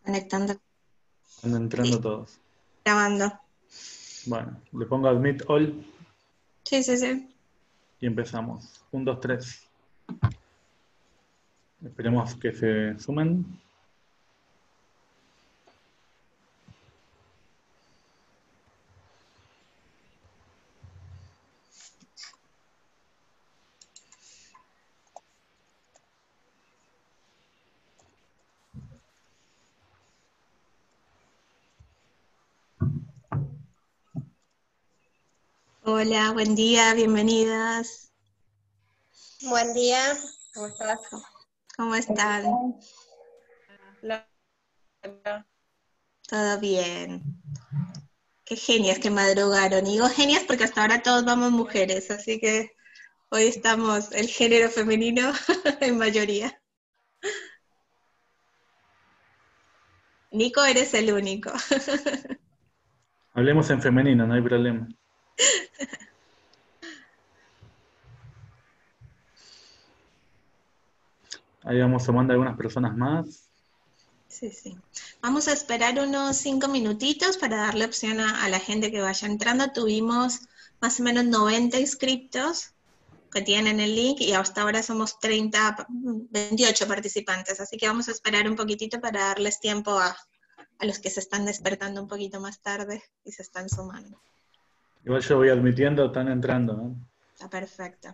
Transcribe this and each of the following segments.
Conectando. Están entrando Listo, todos. grabando. Bueno, le pongo admit all Sí, sí, sí. y empezamos. 1, 2, 3. Esperemos que se sumen. Hola, buen día, bienvenidas. Buen día, ¿cómo estás? ¿Cómo están? Hola. ¿Todo bien? Qué genias que madrugaron. Y digo genias porque hasta ahora todos vamos mujeres, así que hoy estamos el género femenino en mayoría. Nico, eres el único. Hablemos en femenino, no hay problema. Ahí vamos sumando algunas personas más. Sí, sí. Vamos a esperar unos 5 minutitos para darle opción a la gente que vaya entrando. Tuvimos más o menos 90 inscriptos que tienen el link y hasta ahora somos 28 participantes, así que vamos a esperar un poquitito para darles tiempo a los que se están despertando un poquito más tarde y se están sumando. Igual yo voy admitiendo, están entrando, ¿no? Está perfecto.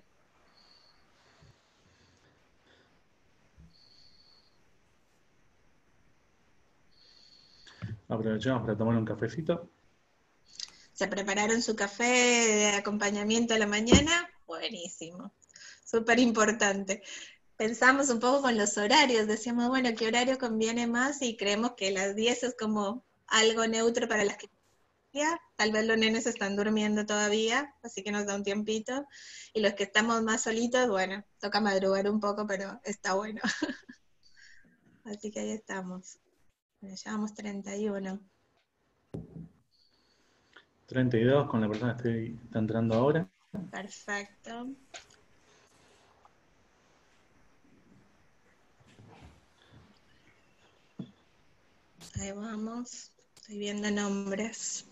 Aprovechamos para tomar un cafecito. ¿Se prepararon su café de acompañamiento a la mañana? Buenísimo. Súper importante. Pensamos un poco con los horarios, decíamos, bueno, ¿qué horario conviene más? Y creemos que las 10 es como algo neutro para las que tal vez los nenes están durmiendo todavía, así que nos da un tiempito, y los que estamos más solitos, bueno, toca madrugar un poco, pero está bueno. Así que ahí estamos. Bueno, llevamos 31. 32 con la persona que está entrando ahora. Perfecto. Ahí vamos. Estoy viendo nombres.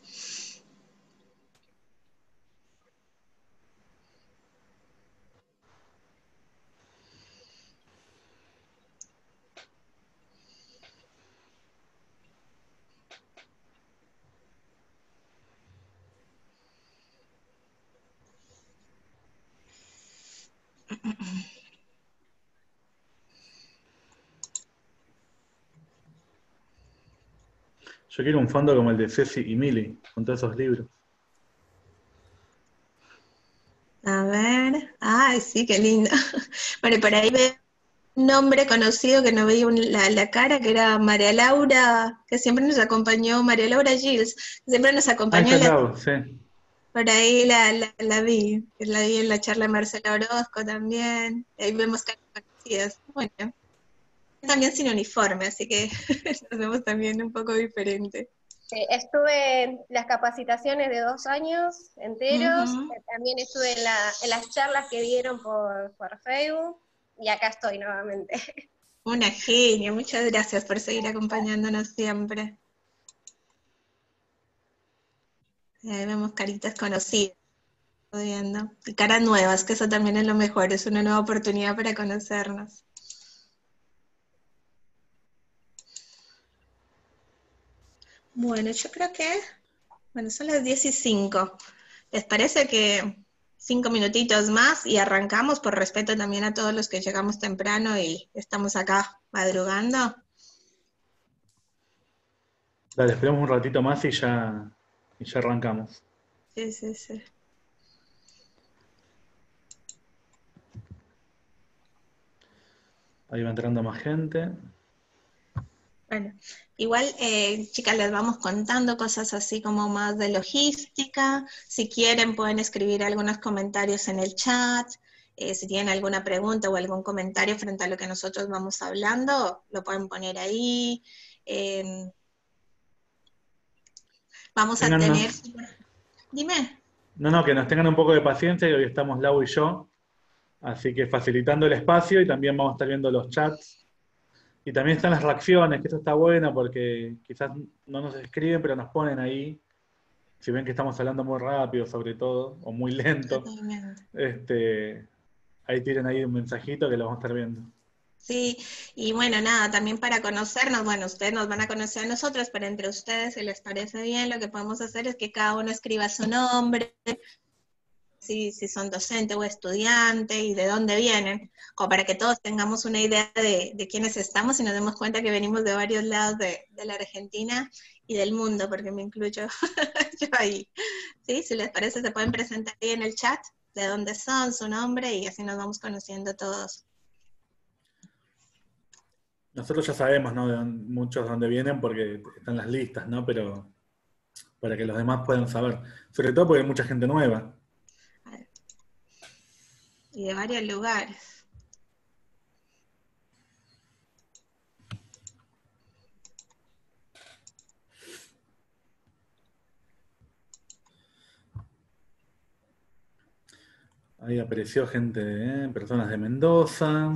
Yo quiero un fondo como el de Ceci y Mili, con todos esos libros. A ver. Ay, sí, qué lindo. Bueno, por ahí veo un nombre conocido que no veía la cara, que era María Laura, que siempre nos acompañó, María Laura Giles, que siempre nos Ah, acompañó está en al la. lado, sí. Por ahí la vi en la charla de Marcela Orozco también, ahí vemos caras conocidas. Bueno, también sin uniforme, así que nos vemos también un poco diferente. Estuve en las capacitaciones de 2 años enteros, Uh-huh. también estuve en las charlas que dieron por Facebook, y acá estoy nuevamente. Una genia, muchas gracias por seguir acompañándonos siempre. Ahí vemos caritas conocidas, viendo. Y caras nuevas, que eso también es lo mejor, es una nueva oportunidad para conocernos. Bueno, yo creo que, bueno, son las 10:05. ¿Les parece que 5 minutitos más y arrancamos por respeto también a todos los que llegamos temprano y estamos acá madrugando? Dale, esperemos un ratito más y ya arrancamos. Sí, sí, sí. Ahí va entrando más gente. Bueno, igual, chicas, les vamos contando cosas así como más de logística. Si quieren, pueden escribir algunos comentarios en el chat. Si tienen alguna pregunta o algún comentario frente a lo que nosotros vamos hablando, lo pueden poner ahí. Vamos a tener. Téngannos, Dime. no, que nos tengan un poco de paciencia, y hoy estamos Lau y yo, así que facilitando el espacio y también vamos a estar viendo los chats Y también están las reacciones, que esto está bueno porque quizás no nos escriben, pero nos ponen ahí. Si ven que estamos hablando muy rápido, sobre todo, o muy lento, Totalmente. ahí tienen ahí un mensajito que lo vamos a estar viendo. Sí, y bueno, nada, también para conocernos, bueno, ustedes nos van a conocer a nosotros, pero entre ustedes, si les parece bien, lo que podemos hacer es que cada uno escriba su nombre, si son docente o estudiante y de dónde vienen, como para que todos tengamos una idea de quiénes estamos y nos demos cuenta que venimos de varios lados de la Argentina y del mundo, porque me incluyo yo ahí. ¿Sí? Si les parece, se pueden presentar ahí en el chat de dónde son, su nombre, y así nos vamos conociendo todos. Nosotros ya sabemos, ¿no? Muchos de dónde vienen porque están las listas, ¿no? Pero para que los demás puedan saber. Sobre todo porque hay mucha gente nueva. Y de varios lugares. Ahí apareció gente, personas de Mendoza,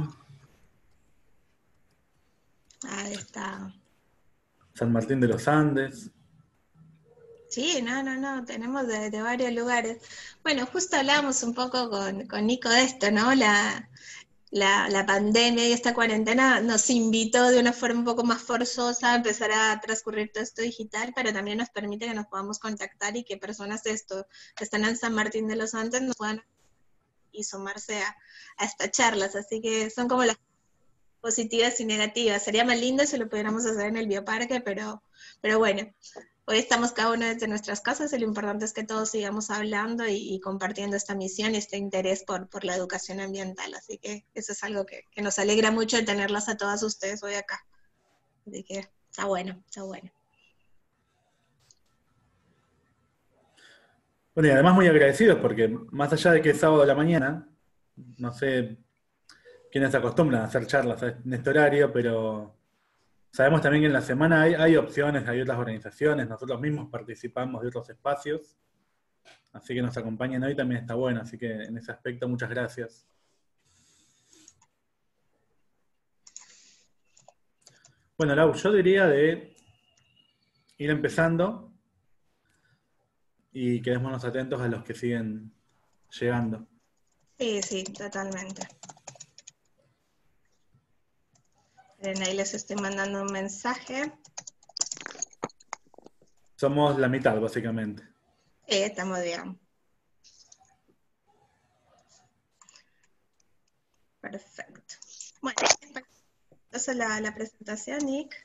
Ahí está. San Martín de los Andes. Sí, no, tenemos de varios lugares. Bueno, justo hablábamos un poco con Nico de esto, ¿no? La pandemia y esta cuarentena nos invitó de una forma un poco más forzosa a empezar a transcurrir todo esto digital, pero también nos permite que nos podamos contactar y que personas de esto que están en San Martín de los Andes nos puedan y sumarse a estas charlas. Así que son como las positivas y negativas. Sería más lindo si lo pudiéramos hacer en el bioparque, pero bueno, hoy estamos cada uno desde nuestras casas y lo importante es que todos sigamos hablando y compartiendo esta misión y este interés por la educación ambiental. Así que eso es algo que nos alegra mucho de tenerlas a todas ustedes hoy acá. Así que está bueno, está bueno. Bueno, y además muy agradecidos porque más allá de que es sábado de la mañana, no sé quiénes se acostumbran a hacer charlas en este horario, pero sabemos también que en la semana hay opciones, hay otras organizaciones, nosotros mismos participamos de otros espacios, así que nos acompañen hoy también está bueno, así que en ese aspecto muchas gracias. Bueno, Lau, yo diría de ir empezando y quedémonos atentos a los que siguen llegando. Sí, totalmente. Ahí les estoy mandando un mensaje. Somos la mitad, básicamente. Estamos bien. Perfecto. Bueno, entonces la presentación, Nick.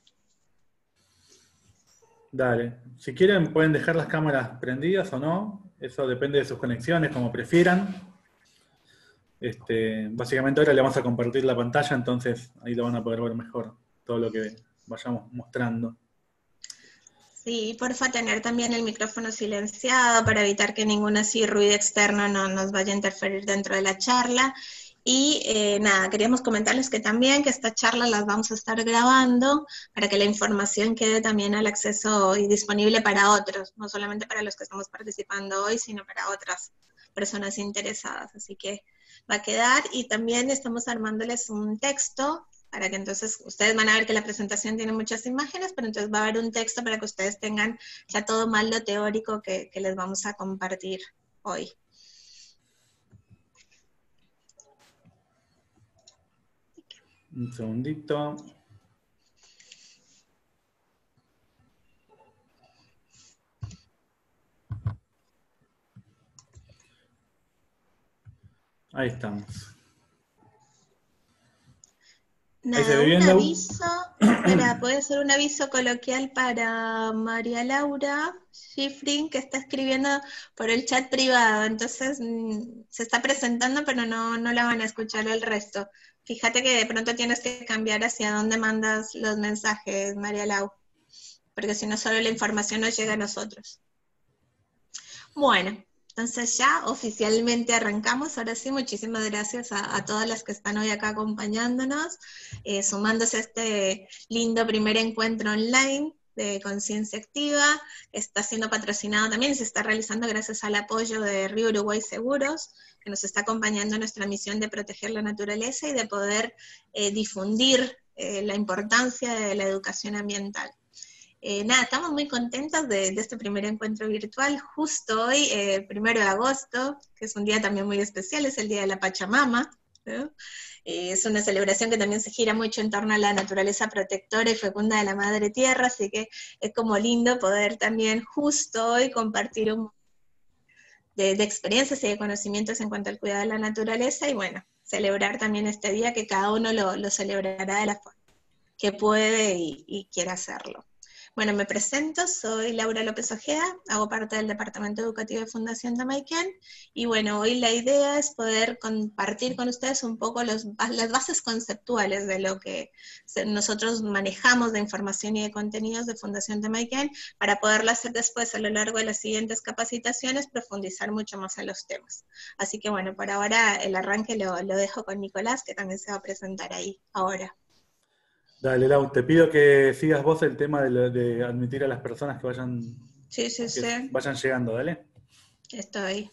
Dale. Si quieren pueden dejar las cámaras prendidas o no. Eso depende de sus conexiones, como prefieran. Básicamente ahora le vamos a compartir la pantalla, entonces ahí lo van a poder ver mejor todo lo que vayamos mostrando. Sí, porfa tener también el micrófono silenciado para evitar que ningún así ruido externo nos vaya a interferir dentro de la charla. Y nada, queríamos comentarles que también que esta charla las vamos a estar grabando para que la información quede también al acceso y disponible para otros, no solamente para los que estamos participando hoy, sino para otras personas interesadas. Así que va a quedar, y también estamos armándoles un texto para que entonces ustedes van a ver que la presentación tiene muchas imágenes, pero entonces va a haber un texto para que ustedes tengan ya todo más lo teórico que les vamos a compartir hoy. Un segundito. Ahí estamos. Nada, un aviso, puede ser un aviso coloquial para María Laura Schifrin, que está escribiendo por el chat privado, entonces se está presentando, pero no la van a escuchar el resto. Fíjate que de pronto tienes que cambiar hacia dónde mandas los mensajes, María Lau, porque si no solo la información nos llega a nosotros. Bueno, entonces ya oficialmente arrancamos. Ahora sí, muchísimas gracias a todas las que están hoy acá acompañándonos, sumándose a este lindo primer encuentro online de Conciencia Activa, que está siendo patrocinado también, se está realizando gracias al apoyo de Río Uruguay Seguros, que nos está acompañando en nuestra misión de proteger la naturaleza y de poder difundir la importancia de la educación ambiental. Nada, estamos muy contentos de este primer encuentro virtual, justo hoy, 1 de agosto, que es un día también muy especial, es el Día de la Pachamama, ¿no? Es una celebración que también se gira mucho en torno a la naturaleza protectora y fecunda de la Madre Tierra, así que es como lindo poder también justo hoy compartir de experiencias y de conocimientos en cuanto al cuidado de la naturaleza, y bueno, celebrar también este día, que cada uno lo celebrará de la forma que puede y quiera hacerlo. Bueno, me presento, soy Laura López Ojeda, hago parte del Departamento Educativo de Fundación Damaiken, y bueno, hoy la idea es poder compartir con ustedes un poco las bases conceptuales de lo que nosotros manejamos de información y de contenidos de Fundación Damaiken, para poderlo hacer después a lo largo de las siguientes capacitaciones, profundizar mucho más en los temas. Así que bueno, por ahora el arranque lo dejo con Nicolás, que también se va a presentar ahí ahora. Dale, Lau, te pido que sigas vos el tema de admitir a las personas que vayan, Sí. vayan llegando, dale. Estoy.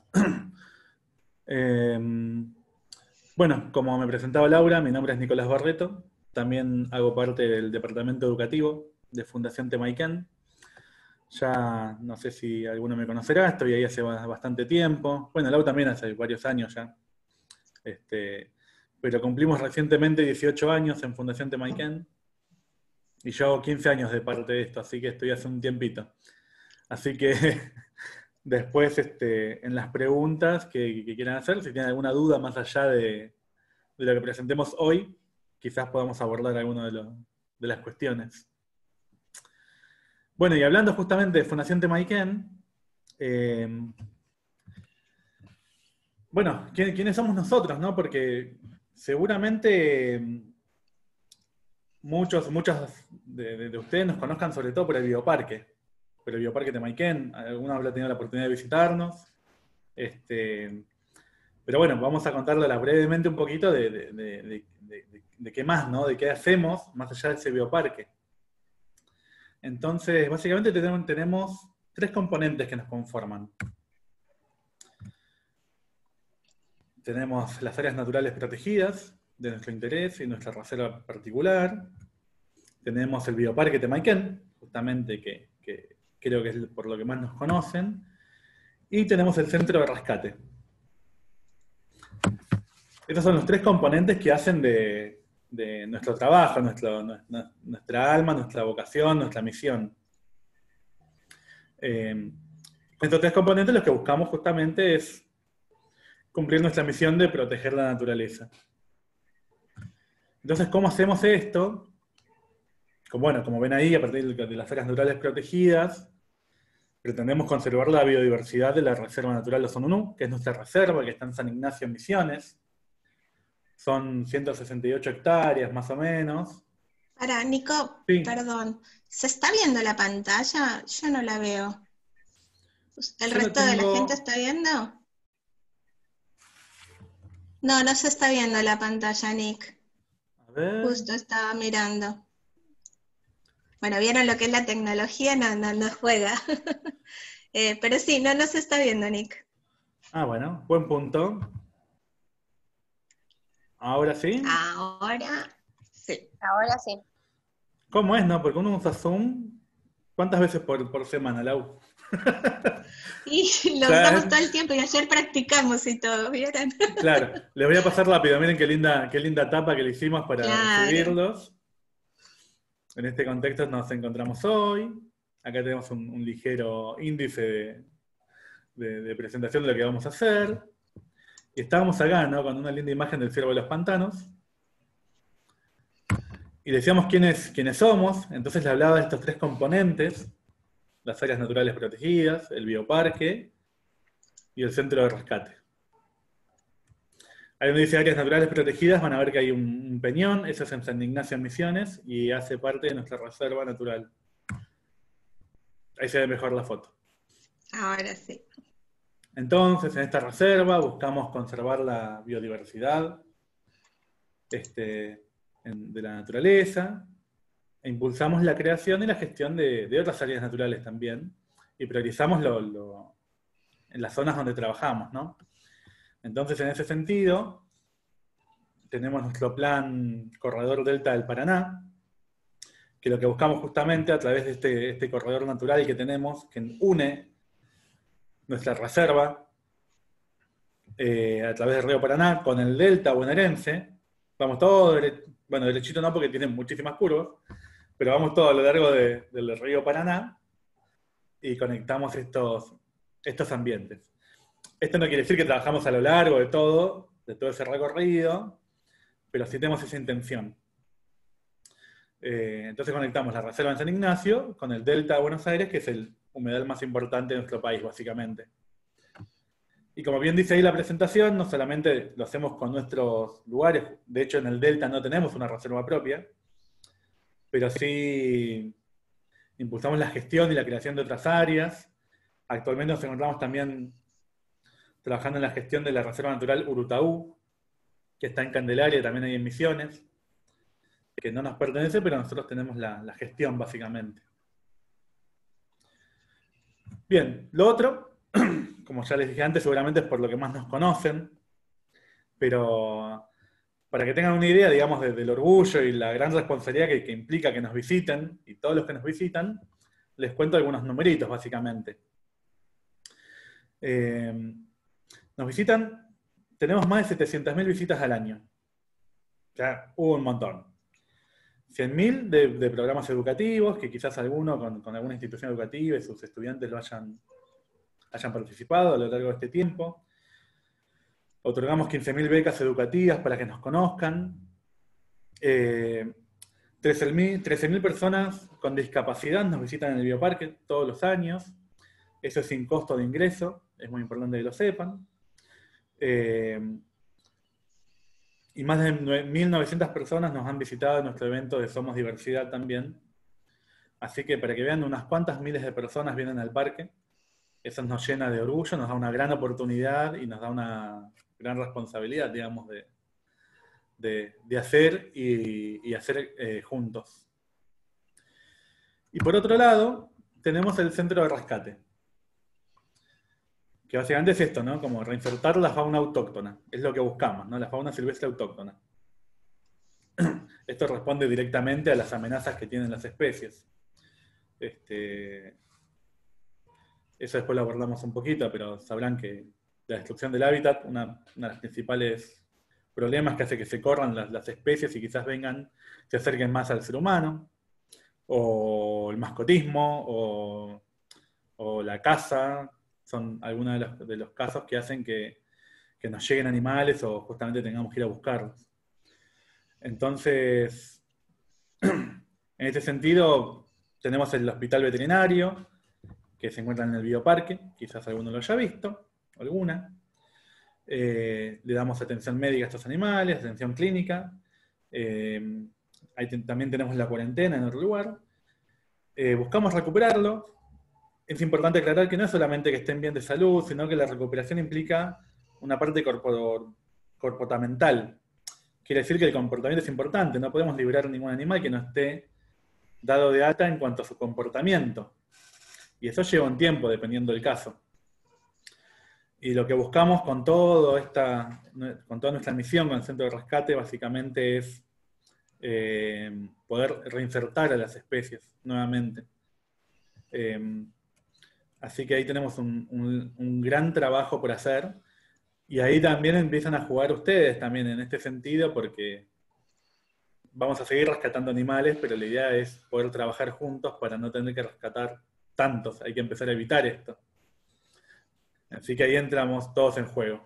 Bueno, como me presentaba Laura, mi nombre es Nicolás Barreto, también hago parte del Departamento Educativo de Fundación Damaiken. Ya no sé si alguno me conocerá, estoy ahí hace bastante tiempo. Bueno, Lau también hace varios años ya. Pero cumplimos recientemente 18 años en Fundación Damaiken, y yo hago 15 años de parte de esto, así que estoy hace un tiempito. Así que después, en las preguntas que quieran hacer, si tienen alguna duda más allá de lo que presentemos hoy, quizás podamos abordar alguna de las cuestiones. Bueno, y hablando justamente de Fundación Damaiken, bueno, ¿quiénes somos nosotros, no? Porque seguramente muchos de ustedes nos conozcan sobre todo por el bioparque Damaiken. Algunos habrán tenido la oportunidad de visitarnos. Pero bueno, vamos a contarles brevemente un poquito de qué más, ¿no? De qué hacemos más allá de ese bioparque. Entonces, básicamente tenemos 3 componentes que nos conforman. Tenemos las áreas naturales protegidas de nuestro interés y nuestra reserva particular. Tenemos el bioparque Damaiken, justamente que creo que es por lo que más nos conocen. Y tenemos el centro de rescate. Estos son los 3 componentes que hacen de nuestro trabajo, nuestra alma, nuestra vocación, nuestra misión. Estos 3 componentes lo que buscamos justamente es cumplir nuestra misión de proteger la naturaleza. Entonces, ¿cómo hacemos esto? Como ven ahí, a partir de las áreas naturales protegidas, pretendemos conservar la biodiversidad de la Reserva Natural Los Onunú, que es nuestra reserva, que está en San Ignacio, en Misiones. Son 168 hectáreas, más o menos. Para, Nico, Sí. Perdón, ¿se está viendo la pantalla? Yo no la veo. ¿El Yo resto de la tengo- gente está viendo? No, no se está viendo la pantalla, Nick. A ver. Justo estaba mirando. Bueno, vieron lo que es la tecnología, no juega. Pero sí, no se está viendo, Nick. Ah, bueno, buen punto. ¿Ahora sí? Ahora sí. Ahora sí. ¿Cómo es, no? Porque uno usa Zoom. ¿Cuántas veces por semana, Lau? Y lo Claro. usamos todo el tiempo, y ayer practicamos y todo, ¿vieron? Claro, les voy a pasar rápido. Miren qué linda tapa que le hicimos para Claro. recibirlos. En este contexto nos encontramos hoy. Acá tenemos un ligero índice de presentación de lo que vamos a hacer. Y estábamos acá, ¿no? Con una linda imagen del ciervo de los pantanos. Y decíamos quiénes somos. Entonces le hablaba de estos 3 componentes: las áreas naturales protegidas, el bioparque y el centro de rescate. Ahí donde dice áreas naturales protegidas, van a ver que hay un peñón, eso es en San Ignacio, en Misiones, y hace parte de nuestra reserva natural. Ahí se ve mejor la foto. Ahora sí. Entonces, en esta reserva buscamos conservar la biodiversidad de la naturaleza, e impulsamos la creación y la gestión de otras áreas naturales también, y priorizamos en las zonas donde trabajamos, ¿no? Entonces, en ese sentido, tenemos nuestro plan Corredor Delta del Paraná, que lo que buscamos justamente a través de este corredor natural que tenemos, que une nuestra reserva a través del río Paraná con el delta bonaerense. Vamos todo, bueno, derechito no porque tienen muchísimas curvas, pero vamos todo a lo largo del río Paraná y conectamos estos ambientes. Esto no quiere decir que trabajamos a lo largo de todo ese recorrido, pero sí tenemos esa intención. Entonces conectamos la reserva en San Ignacio con el delta de Buenos Aires, que es el humedal más importante de nuestro país, básicamente. Y como bien dice ahí la presentación, no solamente lo hacemos con nuestros lugares, de hecho en el delta no tenemos una reserva propia, pero sí impulsamos la gestión y la creación de otras áreas. Actualmente nos encontramos también trabajando en la gestión de la Reserva Natural Urutaú, que está en Candelaria, también hay en Misiones, que no nos pertenece, pero nosotros tenemos la gestión, básicamente. Bien, lo otro, como ya les dije antes, seguramente es por lo que más nos conocen, pero para que tengan una idea, digamos, del orgullo y la gran responsabilidad que implica que nos visiten, y todos los que nos visitan, les cuento algunos numeritos, básicamente. Nos visitan, tenemos más de 700.000 visitas al año. Ya hubo un montón. 100.000 de programas educativos, que quizás alguno con alguna institución educativa y sus estudiantes lo hayan participado a lo largo de este tiempo. Otorgamos 15.000 becas educativas para que nos conozcan. 13.000 personas con discapacidad nos visitan en el bioparque todos los años. Eso es sin costo de ingreso, es muy importante que lo sepan. Y más de 1.900 personas nos han visitado en nuestro evento de Somos Diversidad también. Así que para que vean, unas cuantas miles de personas vienen al parque. Eso nos llena de orgullo, nos da una gran oportunidad y nos da una gran responsabilidad, digamos, de hacer y hacer juntos. Y por otro lado, tenemos el centro de rescate, que básicamente es esto, ¿no? Como reinsertar la fauna autóctona, es lo que buscamos, ¿no? La fauna silvestre autóctona. Esto responde directamente a las amenazas que tienen las especies. Eso después lo abordamos un poquito, pero sabrán que la destrucción del hábitat, una de los principales problemas que hace que se corran las especies y quizás se acerquen más al ser humano, o el mascotismo, o la caza, son algunos de los casos que hacen que nos lleguen animales o justamente tengamos que ir a buscarlos. Entonces, en este sentido, tenemos el hospital veterinario, que se encuentra en el bioparque, quizás alguno lo haya visto, alguna. Le damos atención médica a estos animales, atención clínica. También tenemos la cuarentena en otro lugar. Buscamos recuperarlo. Es importante aclarar que no es solamente que estén bien de salud, sino que la recuperación implica una parte comportamental. Quiere decir que el comportamiento es importante, no podemos liberar ningún animal que no esté dado de alta en cuanto a su comportamiento. Y eso lleva un tiempo, dependiendo del caso. Y lo que buscamos con toda nuestra misión con el centro de rescate, básicamente es poder reinsertar a las especies nuevamente. Así que ahí tenemos un gran trabajo por hacer. Y ahí también empiezan a jugar ustedes también en este sentido, porque vamos a seguir rescatando animales, pero la idea es poder trabajar juntos para no tener que rescatar tantos. Hay que empezar a evitar esto. Así que ahí entramos todos en juego.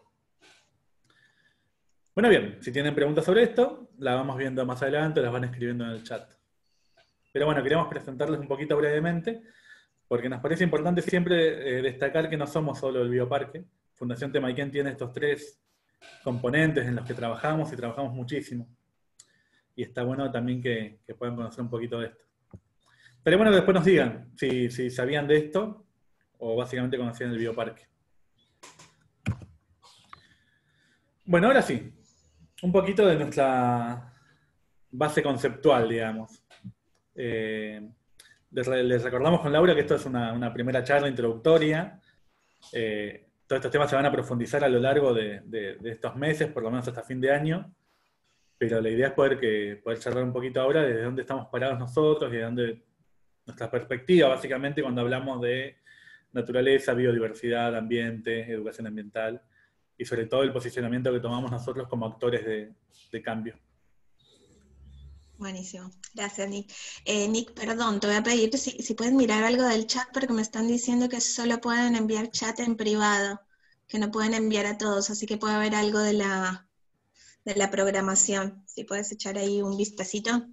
Bueno, bien, si tienen preguntas sobre esto, las vamos viendo más adelante, las van escribiendo en el chat. Pero bueno, queríamos presentarles un poquito brevemente, porque nos parece importante siempre destacar que no somos solo el bioparque. Fundación Temayquén tiene estos 3 componentes en los que trabajamos y trabajamos muchísimo. Y está bueno también que puedan conocer un poquito de esto. Pero bueno, después nos digan si sabían de esto o básicamente conocían el bioparque. Bueno, ahora sí, un poquito de nuestra base conceptual, digamos. Les recordamos con Laura que esto es una primera charla introductoria. Todos estos temas se van a profundizar a lo largo de estos meses, por lo menos hasta fin de año. pero la idea es poder charlar un poquito ahora desde dónde estamos parados nosotros y de dónde nuestra perspectiva, básicamente, cuando hablamos de naturaleza, biodiversidad, ambiente, educación ambiental, y sobre todo el posicionamiento que tomamos nosotros como actores de cambio. Buenísimo, gracias Nick. Nick, perdón, te voy a pedir si puedes mirar algo del chat porque me están diciendo que solo pueden enviar chat en privado, que no pueden enviar a todos, así que puede haber algo de la programación. Si puedes echar ahí un vistacito,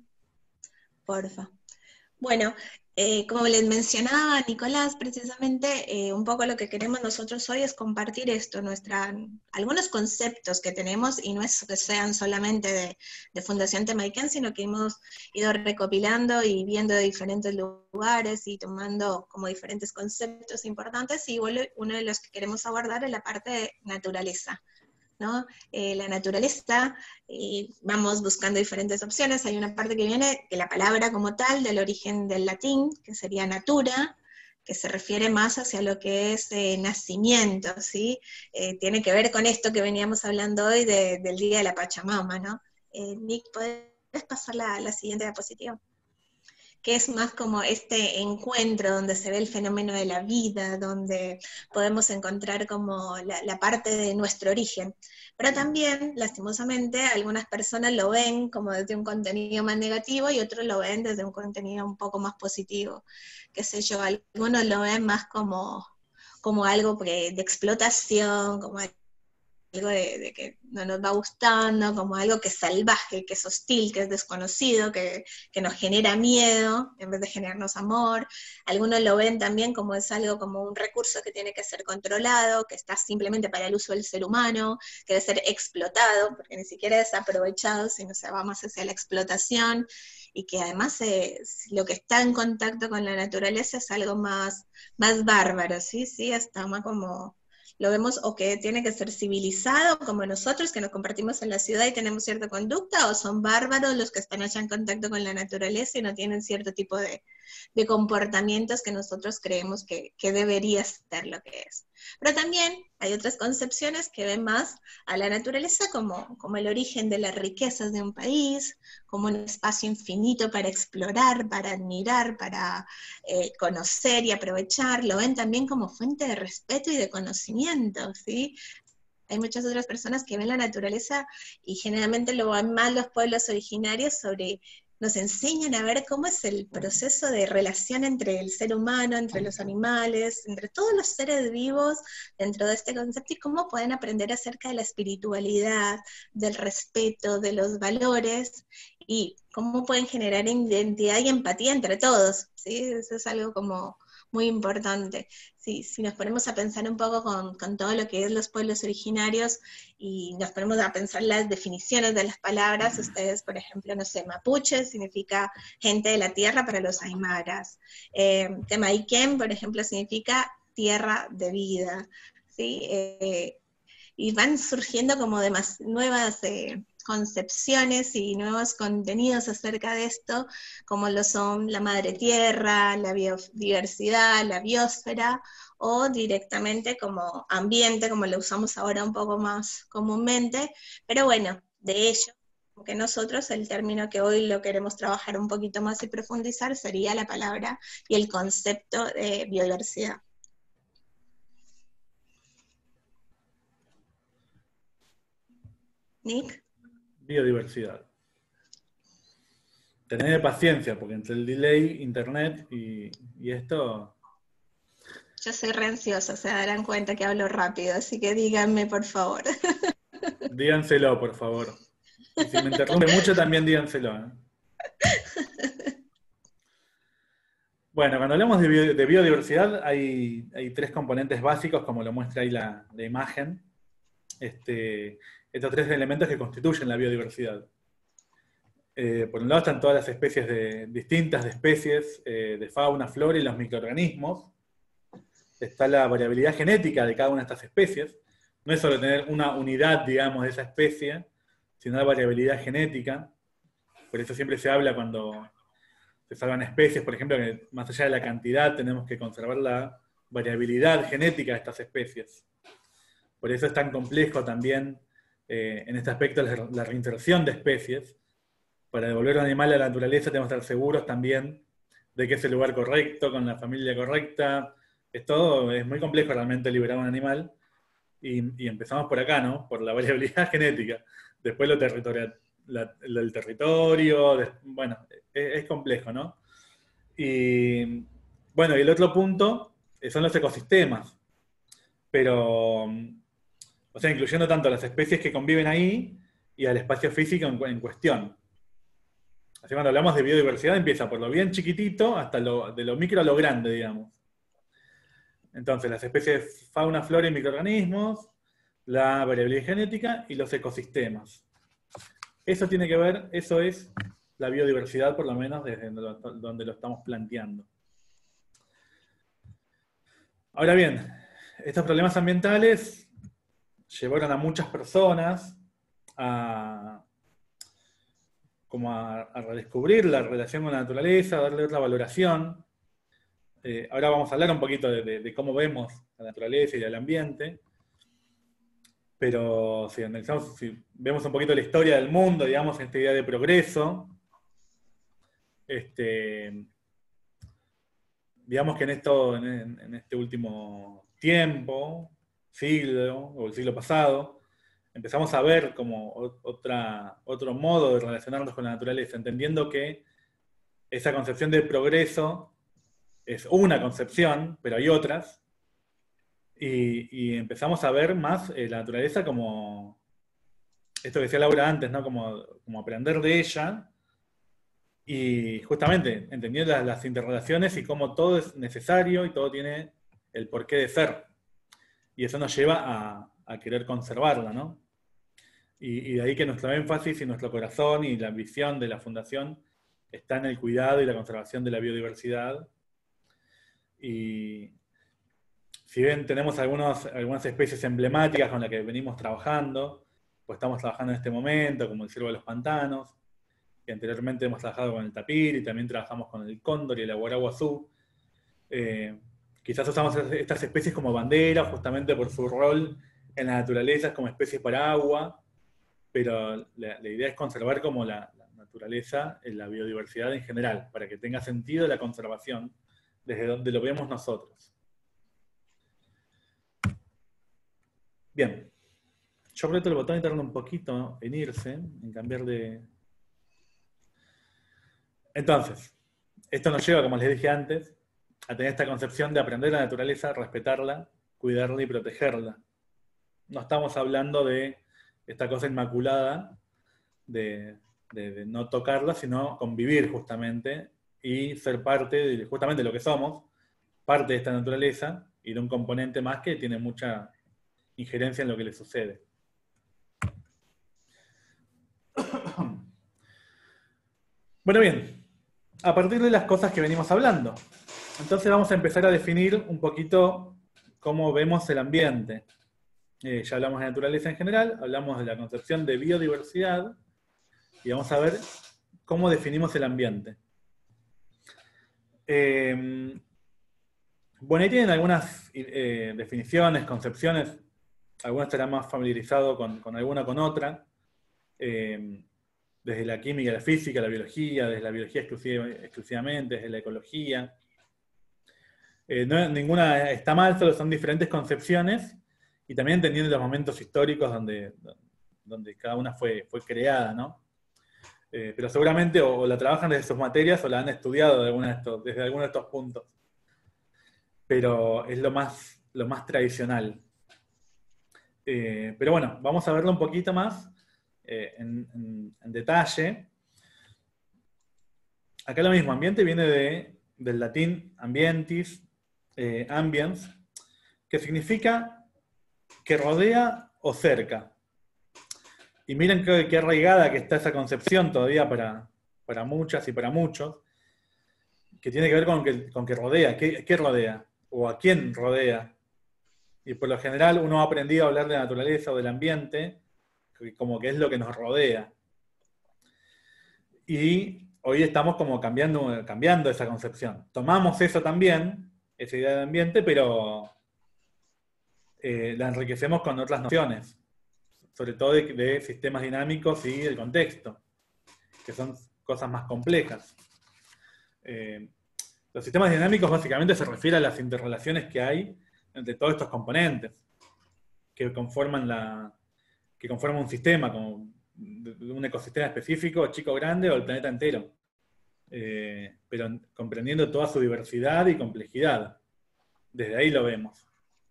porfa. Bueno, como les mencionaba Nicolás, precisamente un poco lo que queremos nosotros hoy es compartir esto, algunos conceptos que tenemos, y no es que sean solamente de Fundación Temayquén, sino que hemos ido recopilando y viendo de diferentes lugares y tomando como diferentes conceptos importantes, y uno de los que queremos abordar es la parte de naturaleza, ¿no? La naturaleza, vamos buscando diferentes opciones. Hay una parte que viene de la palabra como tal, del origen del latín, que sería natura, que se refiere más hacia lo que es nacimiento, ¿sí? Tiene que ver con esto que veníamos hablando hoy del Día de la Pachamama, ¿no? Nick, ¿puedes pasar la siguiente diapositiva? Que es más como este encuentro donde se ve el fenómeno de la vida, donde podemos encontrar como la parte de nuestro origen. Pero también, lastimosamente, algunas personas lo ven como desde un contenido más negativo y otros lo ven desde un contenido un poco más positivo. Qué sé yo, algunos lo ven más como algo de explotación, como algo de que no nos va gustando, como algo que es salvaje, que es hostil, que es desconocido, que nos genera miedo, en vez de generarnos amor. Algunos lo ven también como es algo como un recurso que tiene que ser controlado, que está simplemente para el uso del ser humano, que debe ser explotado, porque ni siquiera es aprovechado, sino se va más hacia la explotación, y que además lo que está en contacto con la naturaleza es algo más bárbaro, ¿sí? Hasta más como lo vemos, o que tiene que ser civilizado como nosotros, que nos compartimos en la ciudad y tenemos cierta conducta, o son bárbaros los que están allá en contacto con la naturaleza y no tienen cierto tipo de comportamientos que nosotros creemos que debería ser lo que es. Pero también hay otras concepciones que ven más a la naturaleza como el origen de las riquezas de un país, como un espacio infinito para explorar, para admirar, para conocer y aprovechar. Lo ven también como fuente de respeto y de conocimiento, ¿sí? Hay muchas otras personas que ven la naturaleza, y generalmente lo ven más los pueblos originarios, nos enseñan a ver cómo es el proceso de relación entre el ser humano, entre los animales, entre todos los seres vivos dentro de este concepto, y cómo pueden aprender acerca de la espiritualidad, del respeto, de los valores, y cómo pueden generar identidad y empatía entre todos, ¿sí? Eso es algo como muy importante. Si nos ponemos a pensar un poco con todo lo que es los pueblos originarios, y nos ponemos a pensar las definiciones de las palabras, ustedes, por ejemplo, no sé, mapuche significa gente de la tierra para los aymaras. Temayquén, por ejemplo, significa tierra de vida, ¿sí? Y van surgiendo como nuevas concepciones y nuevos contenidos acerca de esto, como lo son la madre tierra, la biodiversidad, la biosfera, o directamente como ambiente, como lo usamos ahora un poco más comúnmente, pero bueno, de ello, que nosotros el término que hoy lo queremos trabajar un poquito más y profundizar sería la palabra y el concepto de biodiversidad. Nick. Biodiversidad. Tener paciencia, porque entre el delay, internet y esto... Yo soy re ansiosa, se darán cuenta que hablo rápido, así que díganme, por favor. Díganselo, por favor. Y si me interrumpe mucho, también díganselo, ¿eh? Bueno, cuando hablamos de biodiversidad, hay 3 componentes básicos, como lo muestra ahí la imagen. Estos 3 elementos que constituyen la biodiversidad. Por un lado están todas las especies distintas de especies, de fauna, flora y los microorganismos. Está la variabilidad genética de cada una de estas especies. No es solo tener una unidad, digamos, de esa especie, sino la variabilidad genética. Por eso siempre se habla cuando se salvan especies, por ejemplo, que más allá de la cantidad tenemos que conservar la variabilidad genética de estas especies. Por eso es tan complejo también en este aspecto la reinserción de especies. Para devolver un animal a la naturaleza tenemos que estar seguros también de que es el lugar correcto, con la familia correcta. Es muy complejo realmente liberar un animal. Y empezamos por acá, ¿no? Por la variabilidad genética. Después lo territorial, el territorio, bueno, es complejo, ¿no? Y bueno, y el otro punto son los ecosistemas. Pero, o sea, incluyendo tanto las especies que conviven ahí y al espacio físico en cuestión. Así cuando hablamos de biodiversidad empieza por lo bien chiquitito hasta de lo micro a lo grande, digamos. Entonces, las especies fauna, flora y microorganismos, la variabilidad genética y los ecosistemas. Eso tiene que ver, eso es la biodiversidad, por lo menos desde donde lo estamos planteando. Ahora bien, estos problemas ambientales llevaron a muchas personas a redescubrir la relación con la naturaleza, a darle otra valoración. Ahora vamos a hablar un poquito de cómo vemos la naturaleza y el ambiente, pero si vemos un poquito la historia del mundo, digamos, esta idea de progreso, digamos que en este último tiempo, siglo, o el siglo pasado, empezamos a ver como otro modo de relacionarnos con la naturaleza, entendiendo que esa concepción de progreso es una concepción, pero hay otras, y empezamos a ver más la naturaleza como, esto que decía Laura antes, ¿no? Como aprender de ella, y justamente entendiendo las interrelaciones y cómo todo es necesario y todo tiene el porqué de ser. Y eso nos lleva a querer conservarla, ¿no? Y de ahí que nuestro énfasis y nuestro corazón y la visión de la Fundación está en el cuidado y la conservación de la biodiversidad. Y si bien tenemos algunas especies emblemáticas con las que venimos trabajando, pues estamos trabajando en este momento, como el ciervo de los pantanos, que anteriormente hemos trabajado con el tapir, y también trabajamos con el cóndor y el aguaraguazú. Quizás usamos estas especies como bandera, justamente por su rol en la naturaleza como especies para agua, pero la idea es conservar como la naturaleza, la biodiversidad en general, para que tenga sentido la conservación, desde donde lo vemos nosotros. Bien, yo aprieto el botón y tardo un poquito en irse, en cambiar de... Entonces, esto nos lleva, como les dije antes, a tener esta concepción de aprender la naturaleza, respetarla, cuidarla y protegerla. No estamos hablando de esta cosa inmaculada de no tocarla, sino convivir justamente y ser parte de justamente lo que somos, parte de esta naturaleza y de un componente más que tiene mucha injerencia en lo que le sucede. Bueno, bien, a partir de las cosas que venimos hablando, entonces vamos a empezar a definir un poquito cómo vemos el ambiente. Ya hablamos de naturaleza en general, hablamos de la concepción de biodiversidad, y vamos a ver cómo definimos el ambiente. Bueno, ahí tienen algunas definiciones, concepciones, algunas estarán más familiarizados con alguna con otra, desde la química, la física, la biología, desde la biología exclusivamente, desde la ecología. Ninguna está mal, solo son diferentes concepciones, y también entendiendo los momentos históricos donde cada una fue creada, ¿no? Pero seguramente o la trabajan desde sus materias o la han estudiado desde alguno de estos puntos. Pero es lo más tradicional. Pero bueno, vamos a verlo un poquito más en detalle. Acá lo mismo, ambiente viene del latín ambientis, ambiens, que significa que rodea o cerca. Y miren qué arraigada que está esa concepción todavía para muchas y para muchos, que tiene que ver con que rodea. ¿Qué rodea? ¿O a quién rodea? Y por lo general uno ha aprendido a hablar de la naturaleza o del ambiente como que es lo que nos rodea. Y hoy estamos como cambiando esa concepción. Tomamos eso también, esa idea de ambiente, pero la enriquecemos con otras nociones. sobre todo de sistemas dinámicos y el contexto, que son cosas más complejas. Los sistemas dinámicos básicamente se refieren a las interrelaciones que hay entre todos estos componentes que conforman un sistema, como un ecosistema específico, chico o grande, o el planeta entero. Pero comprendiendo toda su diversidad y complejidad. Desde ahí lo vemos.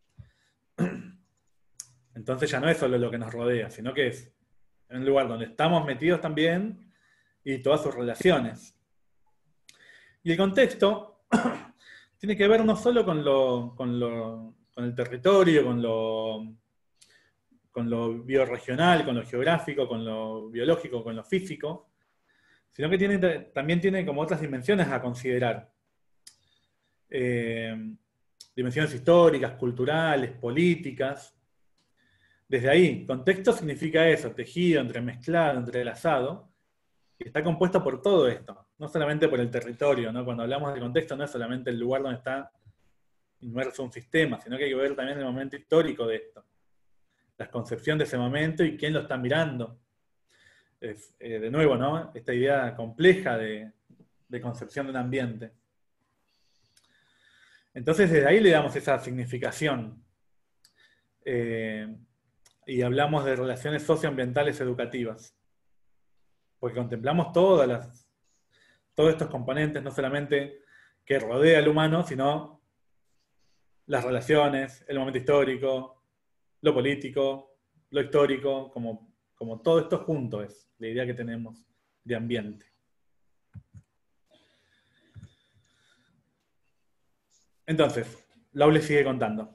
Entonces ya no es solo lo que nos rodea, sino que es un lugar donde estamos metidos también y todas sus relaciones. Y el contexto tiene que ver no solo con el territorio, con lo biorregional, con lo geográfico, con lo biológico, con lo físico, sino que también tiene como otras dimensiones a considerar. Dimensiones históricas, culturales, políticas. Desde ahí, contexto significa eso, tejido, entremezclado, entrelazado, y está compuesto por todo esto, no solamente por el territorio, ¿no? Cuando hablamos de contexto no es solamente el lugar donde está inmerso un sistema, sino que hay que ver también el momento histórico de esto, la concepción de ese momento y quién lo está mirando. De nuevo, ¿no? Esta idea compleja de concepción de un ambiente. Entonces desde ahí le damos esa significación. Y hablamos de relaciones socioambientales educativas. Porque contemplamos todos estos componentes, no solamente que rodea al humano, sino las relaciones, el momento histórico, lo político, lo histórico, como todo esto junto es la idea que tenemos de ambiente. Entonces, Laure sigue contando.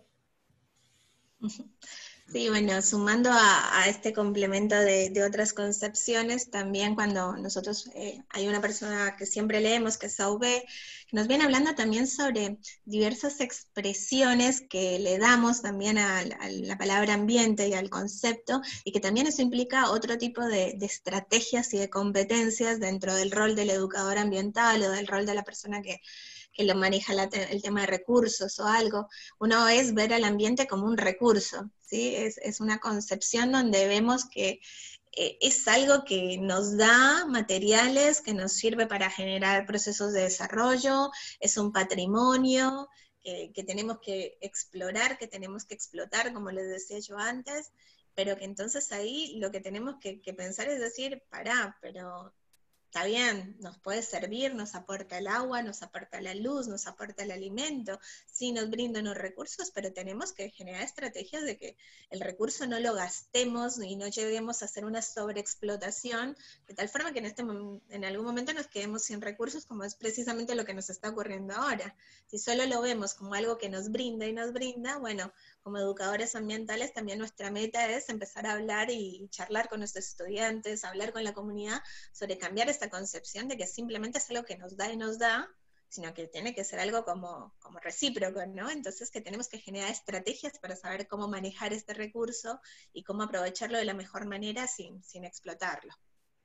Sí, bueno, sumando a este complemento de otras concepciones, también cuando nosotros, hay una persona que siempre leemos, que es Sauvé, que nos viene hablando también sobre diversas expresiones que le damos también a la palabra ambiente y al concepto, y que también eso implica otro tipo de estrategias y de competencias dentro del rol del educador ambiental o del rol de la persona que lo maneja el tema de recursos o algo. Uno es ver al ambiente como un recurso, ¿sí? Es una concepción donde vemos que es algo que nos da materiales, que nos sirve para generar procesos de desarrollo, es un patrimonio que tenemos que explorar, que tenemos que explotar, como les decía yo antes, pero que entonces ahí lo que tenemos que pensar es decir, pará, pero está bien, nos puede servir, nos aporta el agua, nos aporta la luz, nos aporta el alimento, sí nos brinda unos recursos, pero tenemos que generar estrategias de que el recurso no lo gastemos y no lleguemos a hacer una sobreexplotación, de tal forma que en algún momento nos quedemos sin recursos, como es precisamente lo que nos está ocurriendo ahora. Si solo lo vemos como algo que nos brinda, bueno, como educadores ambientales también nuestra meta es empezar a hablar y charlar con nuestros estudiantes, hablar con la comunidad sobre cambiar esta concepción de que simplemente es algo que nos da, sino que tiene que ser algo como recíproco, ¿no? Entonces que tenemos que generar estrategias para saber cómo manejar este recurso y cómo aprovecharlo de la mejor manera sin explotarlo.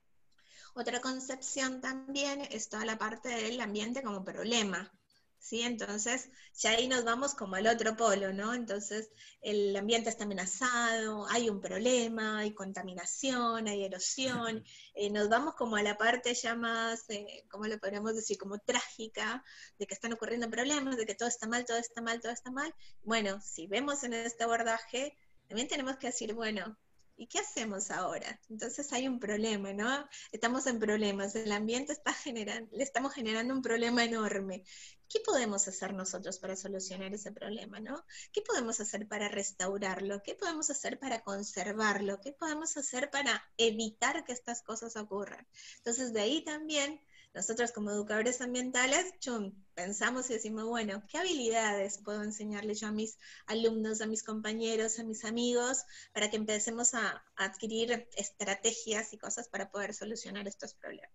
Otra concepción también es toda la parte del ambiente como problema, ¿sí? Entonces, ya ahí nos vamos como al otro polo, ¿no? Entonces, el ambiente está amenazado, hay un problema, hay contaminación, hay erosión, nos vamos como a la parte ya más, ¿cómo lo podríamos decir? Como trágica, de que están ocurriendo problemas, de que todo está mal, todo está mal, todo está mal. Bueno, si vemos en este abordaje, también tenemos que decir, bueno, ¿y qué hacemos ahora? Entonces hay un problema, ¿no? Estamos en problemas, el ambiente le estamos generando un problema enorme. ¿Qué podemos hacer nosotros para solucionar ese problema, no? ¿Qué podemos hacer para restaurarlo? ¿Qué podemos hacer para conservarlo? ¿Qué podemos hacer para evitar que estas cosas ocurran? Entonces de ahí también nosotros como educadores ambientales, pensamos y decimos, bueno, ¿qué habilidades puedo enseñarle yo a mis alumnos, a mis compañeros, a mis amigos, para que empecemos a adquirir estrategias y cosas para poder solucionar estos problemas?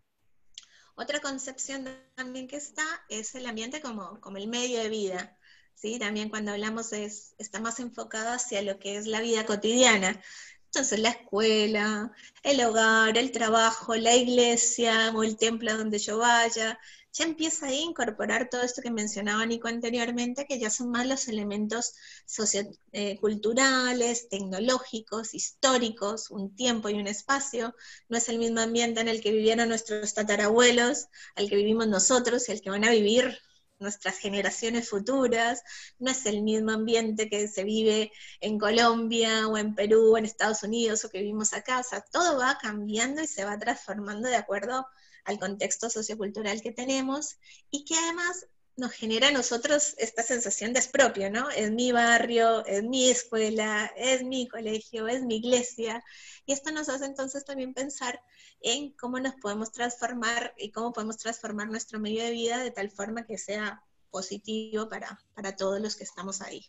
Otra concepción también que es el ambiente como el medio de vida, ¿sí? También cuando hablamos está más enfocado hacia lo que es la vida cotidiana. Entonces la escuela, el hogar, el trabajo, la iglesia o el templo a donde yo vaya, ya empieza ahí a incorporar todo esto que mencionaba Nico anteriormente, que ya son más los elementos socioculturales, tecnológicos, históricos, un tiempo y un espacio. No es el mismo ambiente en el que vivieron nuestros tatarabuelos, al que vivimos nosotros y al que van a vivir nuestras generaciones futuras. No es el mismo ambiente que se vive en Colombia o en Perú o en Estados Unidos o que vivimos acá. O sea, todo va cambiando y se va transformando de acuerdo al contexto sociocultural que tenemos, y que además nos genera a nosotros esta sensación de expropio, ¿no? Es mi barrio, es mi escuela, es mi colegio, es mi iglesia, y esto nos hace entonces también pensar en cómo nos podemos transformar y cómo podemos transformar nuestro medio de vida de tal forma que sea positivo para todos los que estamos ahí.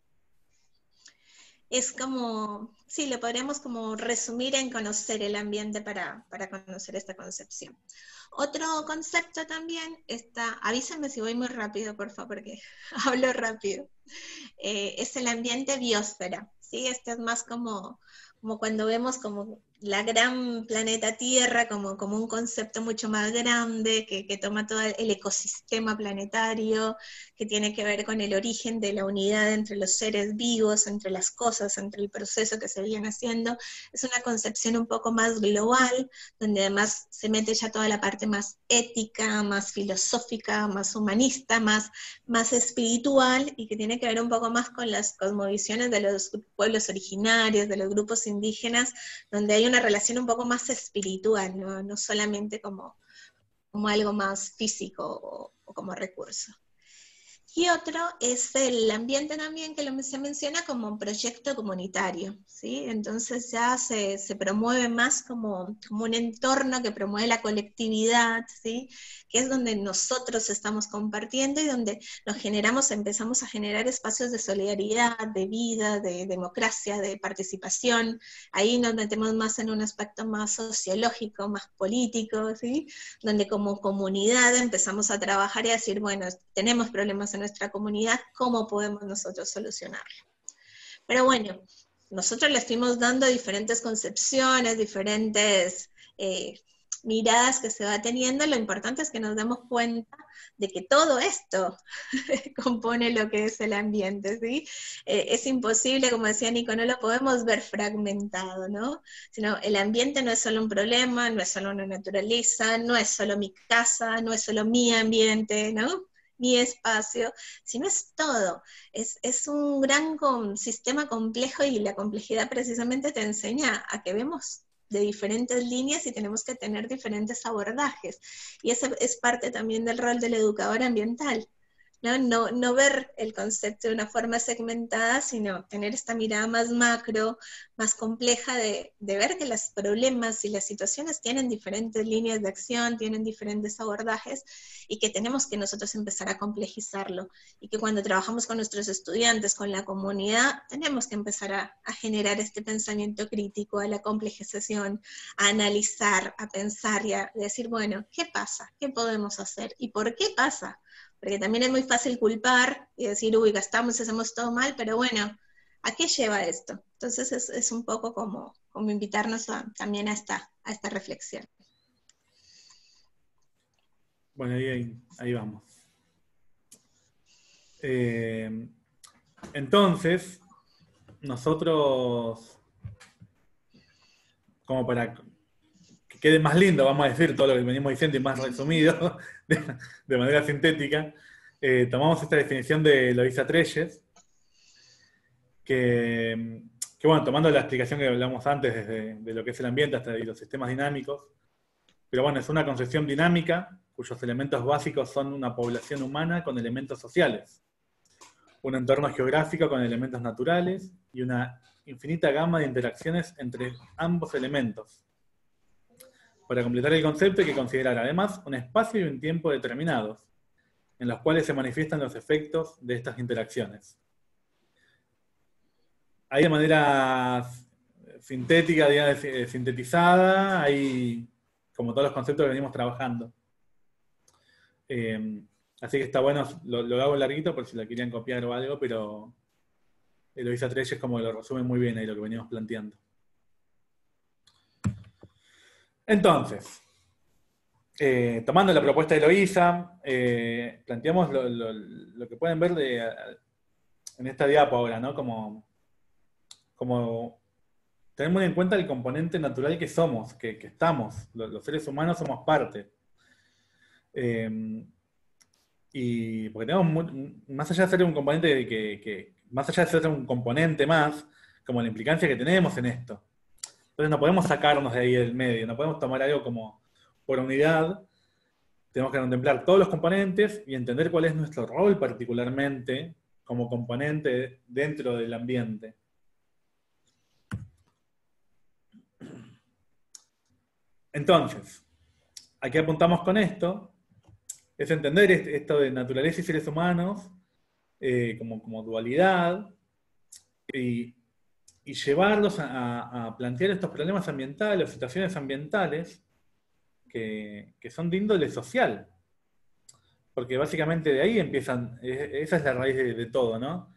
Es como, sí, lo podríamos como resumir en conocer el ambiente para conocer esta concepción. Otro concepto también está, avísenme si voy muy rápido, por favor, porque hablo rápido, es el ambiente biosfera, ¿sí? Este es más como cuando vemos como la gran planeta Tierra como un concepto mucho más grande, que toma todo el ecosistema planetario, que tiene que ver con el origen de la unidad entre los seres vivos, entre las cosas, entre el proceso que se viene haciendo. Es una concepción un poco más global, donde además se mete ya toda la parte más ética, más filosófica, más humanista, más espiritual, y que tiene que ver un poco más con las cosmovisiones de los pueblos originarios, de los grupos indígenas, donde hay una relación un poco más espiritual, no solamente como algo más físico o como recurso. Y otro es el ambiente también, que se menciona como un proyecto comunitario, ¿sí? Entonces ya se promueve más como un entorno que promueve la colectividad, ¿sí? Que es donde nosotros estamos compartiendo y donde empezamos a generar espacios de solidaridad, de vida, de democracia, de participación. Ahí nos metemos más en un aspecto más sociológico, más político, ¿sí? Donde como comunidad empezamos a trabajar y a decir, bueno, tenemos problemas en nuestra comunidad, ¿cómo podemos nosotros solucionarlo? Pero bueno, nosotros le fuimos dando diferentes concepciones, diferentes miradas que se va teniendo. Lo importante es que nos demos cuenta de que todo esto compone lo que es el ambiente, ¿sí? Es imposible, como decía Nico, no lo podemos ver fragmentado, ¿no? Sino el ambiente no es solo un problema, no es solo una naturaleza, no es solo mi casa, no es solo mi ambiente, ¿no? Mi espacio, sino es todo. Es un gran sistema complejo, y la complejidad precisamente te enseña a que vemos de diferentes líneas y tenemos que tener diferentes abordajes. Y ese es parte también del rol del educador ambiental. No ver el concepto de una forma segmentada, sino tener esta mirada más macro, más compleja de ver que los problemas y las situaciones tienen diferentes líneas de acción, tienen diferentes abordajes, y que tenemos que nosotros empezar a complejizarlo, y que cuando trabajamos con nuestros estudiantes, con la comunidad, tenemos que empezar a generar este pensamiento crítico, a la complejización, a analizar, a pensar y a decir, bueno, ¿qué pasa? ¿Qué podemos hacer? ¿Y por qué pasa? Porque también es muy fácil culpar y decir, uy, gastamos y hacemos todo mal, pero bueno, ¿a qué lleva esto? Entonces es un poco como invitarnos también a esta reflexión. Bueno, ahí vamos. Entonces, nosotros, como para que quede más lindo, vamos a decir todo lo que venimos diciendo y más resumido, de manera sintética, tomamos esta definición de Loisa Trelles, que bueno, tomando la explicación que hablamos antes de lo que es el ambiente hasta los sistemas dinámicos, pero bueno, es una concepción dinámica cuyos elementos básicos son una población humana con elementos sociales, un entorno geográfico con elementos naturales y una infinita gama de interacciones entre ambos elementos. Para completar el concepto hay que considerar además un espacio y un tiempo determinados, en los cuales se manifiestan los efectos de estas interacciones. Ahí de manera sintética, digamos, sintetizada, hay como todos los conceptos que venimos trabajando. Así que está bueno, lo hago larguito por si la querían copiar o algo, pero Loisa Trelles como lo resume muy bien ahí lo que veníamos planteando. Entonces, tomando la propuesta de Eloísa, planteamos lo que pueden ver en esta diapo ahora, ¿no? Como tener muy en cuenta el componente natural que somos, que estamos, los seres humanos somos parte. Y porque tenemos, más allá de ser un componente más allá de ser un componente más, como la implicancia que tenemos en esto. Entonces no podemos sacarnos de ahí del medio, no podemos tomar algo como por unidad, tenemos que contemplar todos los componentes y entender cuál es nuestro rol particularmente como componente dentro del ambiente. Entonces, ¿a qué apuntamos con esto? Es entender esto de naturaleza y seres humanos como dualidad y llevarlos a plantear estos problemas ambientales, o situaciones ambientales que son de índole social. Porque básicamente de ahí empiezan, esa es la raíz de todo, ¿no?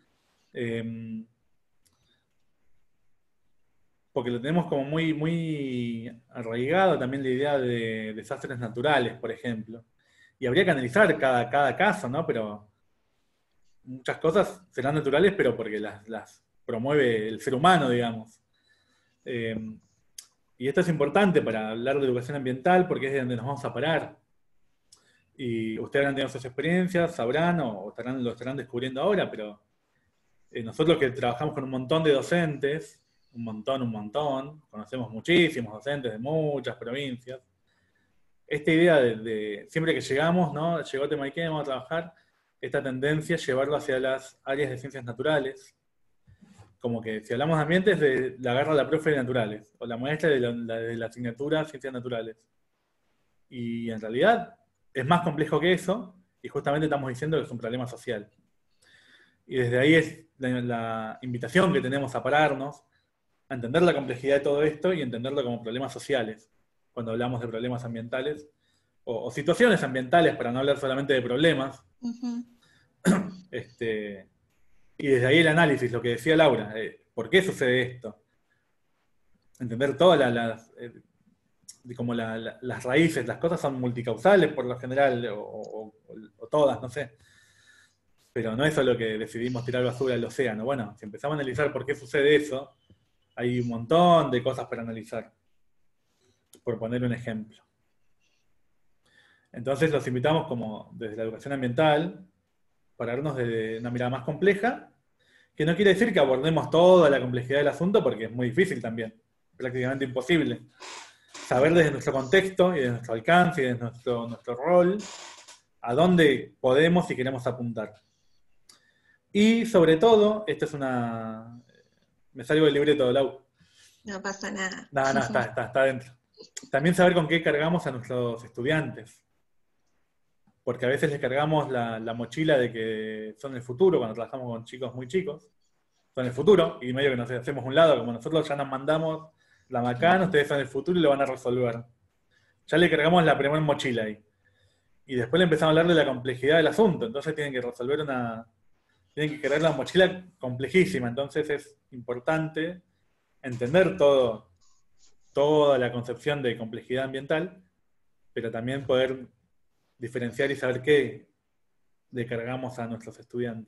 Porque lo tenemos como muy, muy arraigado también la idea de desastres naturales, por ejemplo. Y habría que analizar cada caso, ¿no? Pero muchas cosas serán naturales, pero porque las promueve el ser humano, digamos. Y esto es importante para hablar de educación ambiental, porque es de donde nos vamos a parar. Y ustedes han tenido sus experiencias, sabrán o lo estarán descubriendo ahora, pero nosotros que trabajamos con un montón de docentes, un montón, conocemos muchísimos docentes de muchas provincias, esta idea de siempre que llegamos, ¿no? Llegó Temayquén, vamos a trabajar, esta tendencia es llevarlo hacia las áreas de ciencias naturales, como que si hablamos de ambientes, la agarra la profe de naturales, o la maestra de la asignatura ciencias naturales. Y en realidad es más complejo que eso, y justamente estamos diciendo que es un problema social. Y desde ahí es la invitación que tenemos a pararnos, a entender la complejidad de todo esto y entenderlo como problemas sociales, cuando hablamos de problemas ambientales, o situaciones ambientales, para no hablar solamente de problemas. Uh-huh. Y desde ahí el análisis, lo que decía Laura, ¿por qué sucede esto? Entender todas las raíces, las cosas son multicausales por lo general, o todas, no sé. Pero no es solo que decidimos tirar basura al océano. Bueno, si empezamos a analizar por qué sucede eso, hay un montón de cosas para analizar, por poner un ejemplo. Entonces los invitamos como desde la educación ambiental, pararnos desde una mirada más compleja, que no quiere decir que abordemos toda la complejidad del asunto, porque es muy difícil también, prácticamente imposible. Saber desde nuestro contexto y de nuestro alcance y de nuestro rol, a dónde podemos y queremos apuntar. Y sobre todo, esta es una... Me salgo del libreto, Lau. No pasa nada. No, está dentro. También saber con qué cargamos a nuestros estudiantes. Porque a veces les cargamos la mochila de que son el futuro, cuando trabajamos con chicos muy chicos. Son el futuro, y medio que nos hacemos un lado, como nosotros ya nos mandamos la macana, ustedes son el futuro y lo van a resolver. Ya le cargamos la primera mochila ahí. Y después le empezamos a hablar de la complejidad del asunto. Entonces tienen que resolver tienen que cargar la mochila complejísima. Entonces es importante entender toda la concepción de complejidad ambiental, pero también poder diferenciar y saber qué le cargamos a nuestros estudiantes.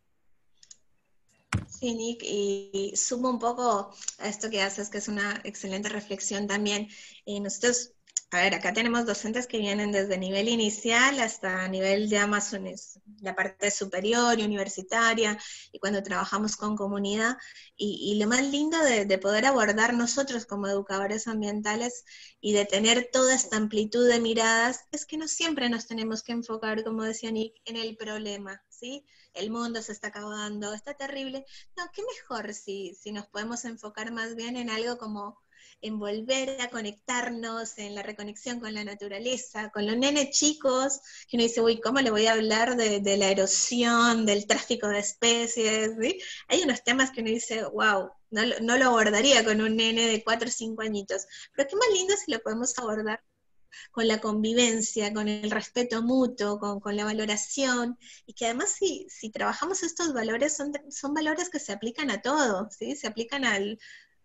Sí, Nick, y sumo un poco a esto que haces, que es una excelente reflexión también. Nosotros, a ver, acá tenemos docentes que vienen desde nivel inicial hasta nivel ya más la parte superior y universitaria, y cuando trabajamos con comunidad, y lo más lindo de poder abordar nosotros como educadores ambientales y de tener toda esta amplitud de miradas, es que no siempre nos tenemos que enfocar, como decía Nick, en el problema, ¿sí? El mundo se está acabando, está terrible. No, qué mejor si nos podemos enfocar más bien en algo como en volver a conectarnos, en la reconexión con la naturaleza, con los nenes chicos, que uno dice, uy, ¿cómo le voy a hablar de la erosión, del tráfico de especies? ¿Sí? Hay unos temas que uno dice, wow, no lo abordaría con un nene de 4 o 5 añitos, pero qué más lindo si lo podemos abordar con la convivencia, con el respeto mutuo, con la valoración, y que además si trabajamos estos valores, son valores que se aplican a todo, ¿sí? Se aplican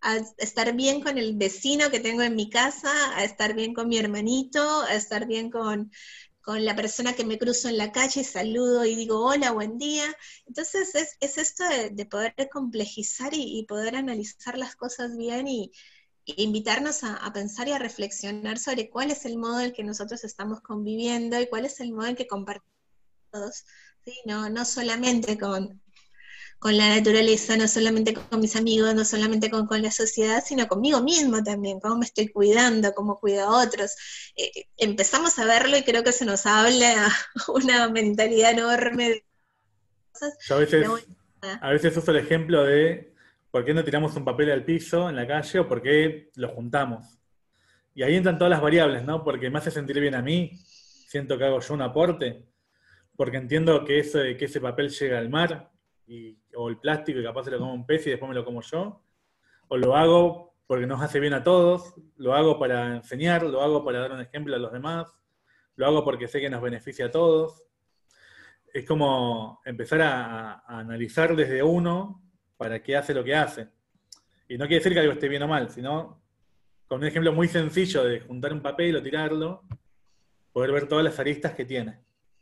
a estar bien con el vecino que tengo en mi casa, a estar bien con mi hermanito, a estar bien con la persona que me cruzo en la calle y saludo y digo hola, buen día. Entonces es esto de poder complejizar y poder analizar las cosas bien y invitarnos a pensar y a reflexionar sobre cuál es el modo en que nosotros estamos conviviendo y cuál es el modo en que compartimos todos, ¿sí? No solamente con la naturaleza, no solamente con mis amigos, no solamente con la sociedad, sino conmigo mismo también, cómo me estoy cuidando, cómo cuido a otros. Empezamos a verlo y creo que se nos habla una mentalidad enorme de cosas, Yo pero bueno, nada. a veces uso el ejemplo de por qué no tiramos un papel al piso en la calle o por qué lo juntamos. Y ahí entran todas las variables, ¿no? Porque me hace sentir bien a mí, siento que hago yo un aporte, porque entiendo que ese papel llega al mar, o el plástico y capaz se lo come un pez y después me lo como yo, o lo hago porque nos hace bien a todos, lo hago para enseñar, lo hago para dar un ejemplo a los demás, lo hago porque sé que nos beneficia a todos. Es como empezar a analizar desde uno para qué hace lo que hace. Y no quiere decir que algo esté bien o mal, sino con un ejemplo muy sencillo de juntar un papel o tirarlo, poder ver todas las aristas que tiene.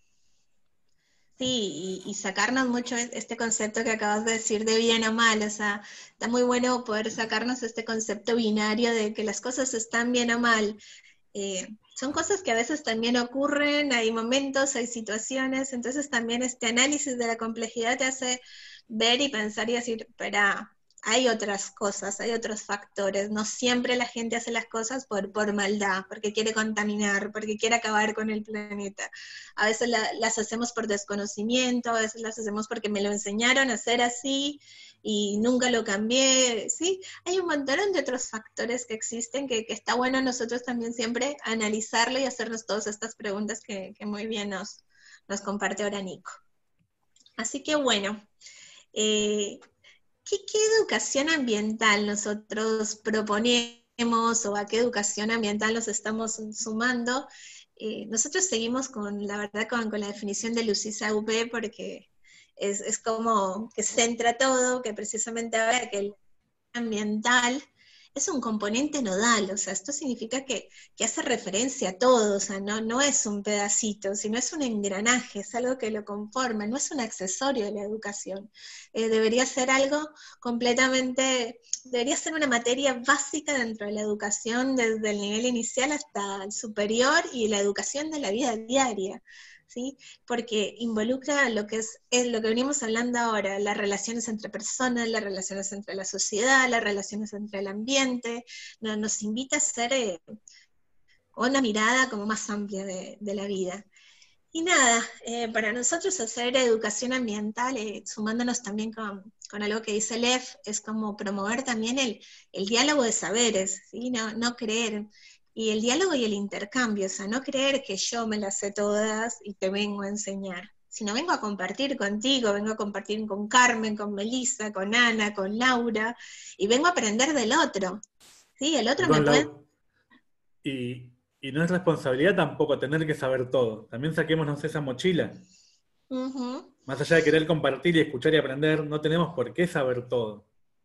Sí, y sacarnos mucho este concepto que acabas de decir de bien o mal, o sea, está muy bueno poder sacarnos este concepto binario de que las cosas están bien o mal. Son cosas que a veces también ocurren, hay momentos, hay situaciones, entonces también este análisis de la complejidad te hace ver y pensar y decir, espera, hay otras cosas, hay otros factores, no siempre la gente hace las cosas por maldad, porque quiere contaminar, porque quiere acabar con el planeta. A veces las hacemos por desconocimiento, a veces las hacemos porque me lo enseñaron a hacer así y nunca lo cambié, ¿sí? Hay un montón de otros factores que existen que está bueno nosotros también siempre analizarlo y hacernos todas estas preguntas que muy bien nos comparte ahora Nico. Así que bueno, eh, ¿qué educación ambiental nosotros proponemos o a qué educación ambiental nos estamos sumando? Nosotros seguimos con, la verdad, con la definición de Lucisa UP porque es como que centra todo, que precisamente ahora que el ambiental es un componente nodal, o sea, esto significa que hace referencia a todo, o sea, no es un pedacito, sino es un engranaje, es algo que lo conforma, no es un accesorio de la educación. Debería ser algo completamente, debería ser una materia básica dentro de la educación, desde el nivel inicial hasta el superior y la educación de la vida diaria. ¿Sí? Porque involucra es lo que venimos hablando ahora, las relaciones entre personas, las relaciones entre la sociedad, las relaciones entre el ambiente, nos invita a hacer una mirada como más amplia de la vida. Y nada, para nosotros hacer educación ambiental, sumándonos también con algo que dice Lev, es como promover también el diálogo de saberes, ¿sí? No creer. Y el diálogo y el intercambio, o sea, no creer que yo me las sé todas y te vengo a enseñar, sino vengo a compartir contigo, vengo a compartir con Carmen, con Melissa, con Ana, con Laura, y vengo a aprender del otro. ¿Sí? El otro me Perdón, puede... Lau. Y no es responsabilidad tampoco tener que saber todo. También saquémonos esa mochila. Ujú. Más allá de querer compartir y escuchar y aprender, no tenemos por qué saber todo.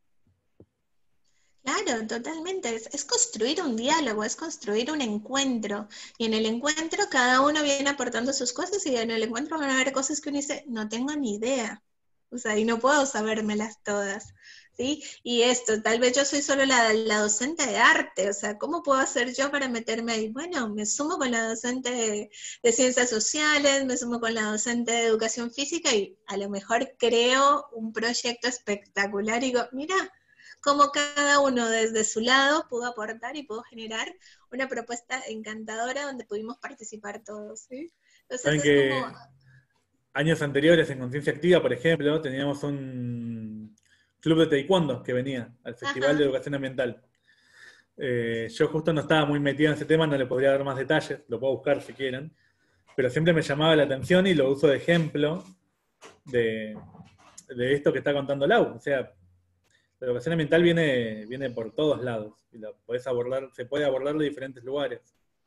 Claro, totalmente. Es construir un diálogo, es construir un encuentro. Y en el encuentro cada uno viene aportando sus cosas y en el encuentro van a haber cosas que uno dice, no tengo ni idea. O sea, y no puedo sabérmelas todas. ¿Sí? Y esto, tal vez yo soy solo la docente de arte, o sea, ¿cómo puedo hacer yo para meterme ahí? Bueno, me sumo con la docente de ciencias sociales, me sumo con la docente de educación física y a lo mejor creo un proyecto espectacular y digo, mira, cómo cada uno desde su lado pudo aportar y pudo generar una propuesta encantadora donde pudimos participar todos, ¿sí? Entonces Saben es como, que años anteriores en Conciencia Activa, por ejemplo, teníamos un club de taekwondo que venía al Festival de ajá, Educación Ambiental. Yo justo no estaba muy metido en ese tema, no le podría dar más detalles, lo puedo buscar si quieren, pero siempre me llamaba la atención y lo uso de ejemplo de, de esto que está contando Lau. O sea, la educación ambiental viene por todos lados y lo podés abordar, se puede abordar de diferentes lugares,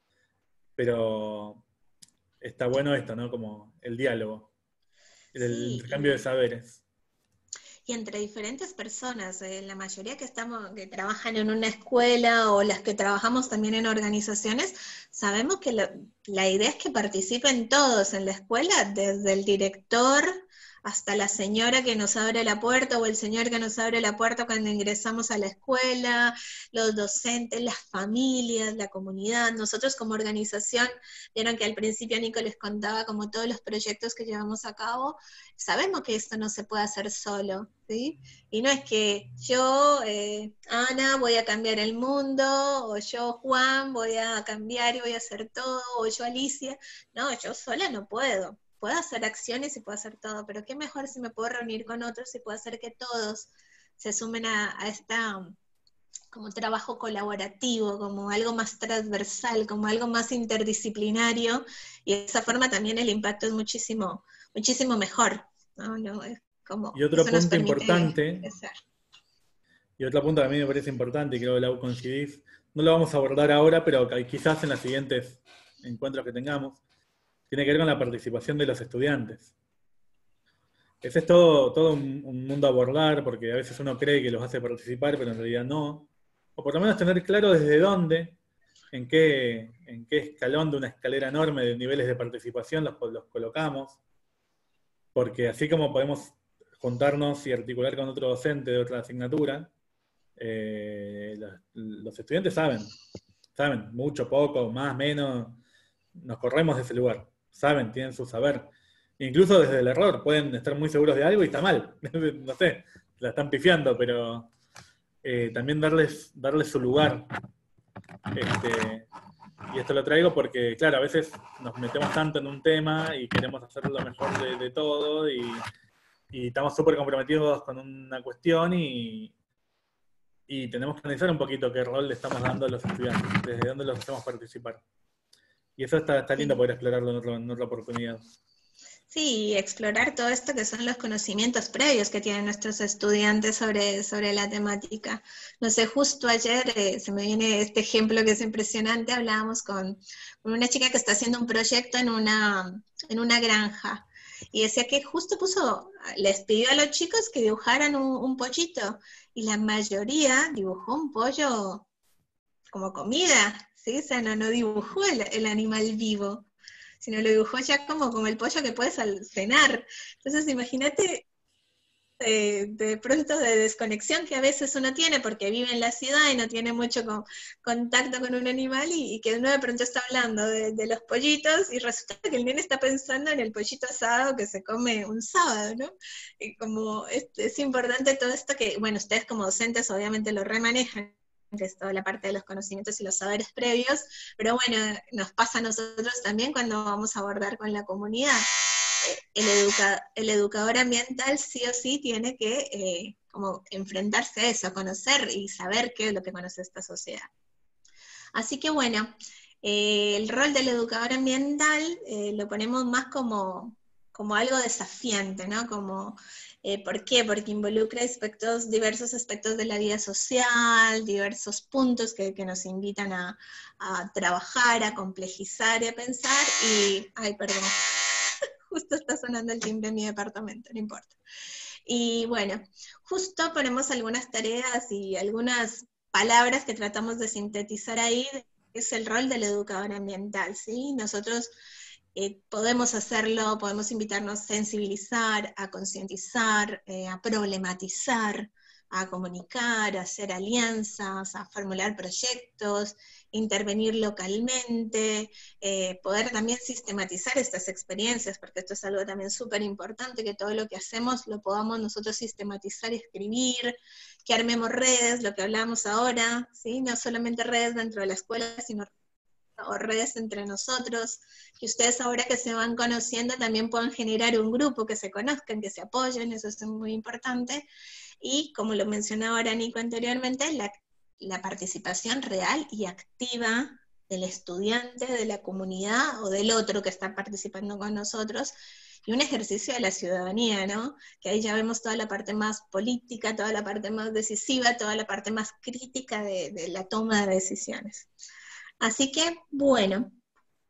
pero está bueno esto, ¿no? Como el diálogo, el sí, intercambio de saberes. y entre diferentes personas. La mayoría que trabajan en una escuela o las que trabajamos también en organizaciones, sabemos que la idea es que participen todos en la escuela, desde el director hasta la señora que nos abre la puerta o el señor que nos abre la puerta cuando ingresamos a la escuela, los docentes, las familias, la comunidad. Nosotros como organización, vieron que al principio Nico les contaba como todos los proyectos que llevamos a cabo, sabemos que esto no se puede hacer solo, ¿sí? Y no es que yo, Ana, voy a cambiar el mundo, o yo, Juan, voy a cambiar y voy a hacer todo, o yo, Alicia. No, yo sola no puedo. Puedo hacer acciones y puedo hacer todo, pero qué mejor si me puedo reunir con otros y puedo hacer que todos se sumen a esta como trabajo colaborativo, como algo más transversal, como algo más interdisciplinario, y de esa forma también el impacto es muchísimo, muchísimo mejor, ¿no? No, es como, Y otro eso nos punto permite importante, crecer. y otro punto que a mí me parece importante, y creo que Lau coincidís, no lo vamos a abordar ahora, pero quizás en los siguientes encuentros que tengamos, tiene que ver con la participación de los estudiantes. Ese es todo un mundo a abordar, porque a veces uno cree que los hace participar, pero en realidad no. O por lo menos tener claro desde dónde, en qué escalón de una escalera enorme de niveles de participación los colocamos. Porque así como podemos juntarnos y articular con otro docente de otra asignatura, los estudiantes saben, mucho, poco, más, menos, nos corremos de ese lugar. Saben, tienen su saber. Incluso desde el error, pueden estar muy seguros de algo y está mal. No sé, la están pifiando, pero también darles su lugar. Y esto lo traigo porque, claro, a veces nos metemos tanto en un tema y queremos hacer lo mejor de todo y estamos súper comprometidos con una cuestión y tenemos que analizar un poquito qué rol le estamos dando a los estudiantes, desde dónde los hacemos participar. Y eso está lindo poder explorarlo en otra oportunidad. Sí, explorar todo esto que son los conocimientos previos que tienen nuestros estudiantes sobre la temática. No sé, justo ayer se me viene este ejemplo que es impresionante, hablábamos con una chica que está haciendo un proyecto en una granja, y decía que justo les pidió a los chicos que dibujaran un pollito, y la mayoría dibujó un pollo como comida, ¿sí? O sea, no dibujó el animal vivo, sino lo dibujó ya como el pollo que puedes cenar. Entonces imagínate de pronto de desconexión que a veces uno tiene porque vive en la ciudad y no tiene mucho contacto con un animal y que uno de pronto está hablando de los pollitos y resulta que el nene está pensando en el pollito asado que se come un sábado, ¿no? Y como es importante todo esto que, bueno, ustedes como docentes obviamente lo remanejan, que es toda la parte de los conocimientos y los saberes previos, pero bueno, nos pasa a nosotros también cuando vamos a abordar con la comunidad. El educador ambiental sí o sí tiene que como enfrentarse a eso, conocer y saber qué es lo que conoce esta sociedad. Así que bueno, el rol del educador ambiental lo ponemos más como algo desafiante, ¿no? ¿Por qué? Porque involucra diversos aspectos de la vida social, diversos puntos que nos invitan a trabajar, a complejizar y a pensar, perdón, justo está sonando el timbre en mi departamento, no importa. Y bueno, justo ponemos algunas tareas y algunas palabras que tratamos de sintetizar ahí, es el rol del educador ambiental, ¿sí? Nosotros podemos hacerlo, podemos invitarnos a sensibilizar, a concientizar, a problematizar, a comunicar, a hacer alianzas, a formular proyectos, intervenir localmente, poder también sistematizar estas experiencias, porque esto es algo también súper importante, que todo lo que hacemos lo podamos nosotros sistematizar y escribir, que armemos redes, lo que hablábamos ahora, ¿sí? No solamente redes dentro de la escuela, sino redes entre nosotros, que ustedes ahora que se van conociendo también puedan generar un grupo, que se conozcan, que se apoyen, eso es muy importante. Y como lo mencionaba ahora Nico anteriormente, la participación real y activa del estudiante, de la comunidad o del otro que está participando con nosotros, y un ejercicio de la ciudadanía, ¿no? Que ahí ya vemos toda la parte más política, toda la parte más decisiva, toda la parte más crítica de la toma de decisiones. Así que, bueno,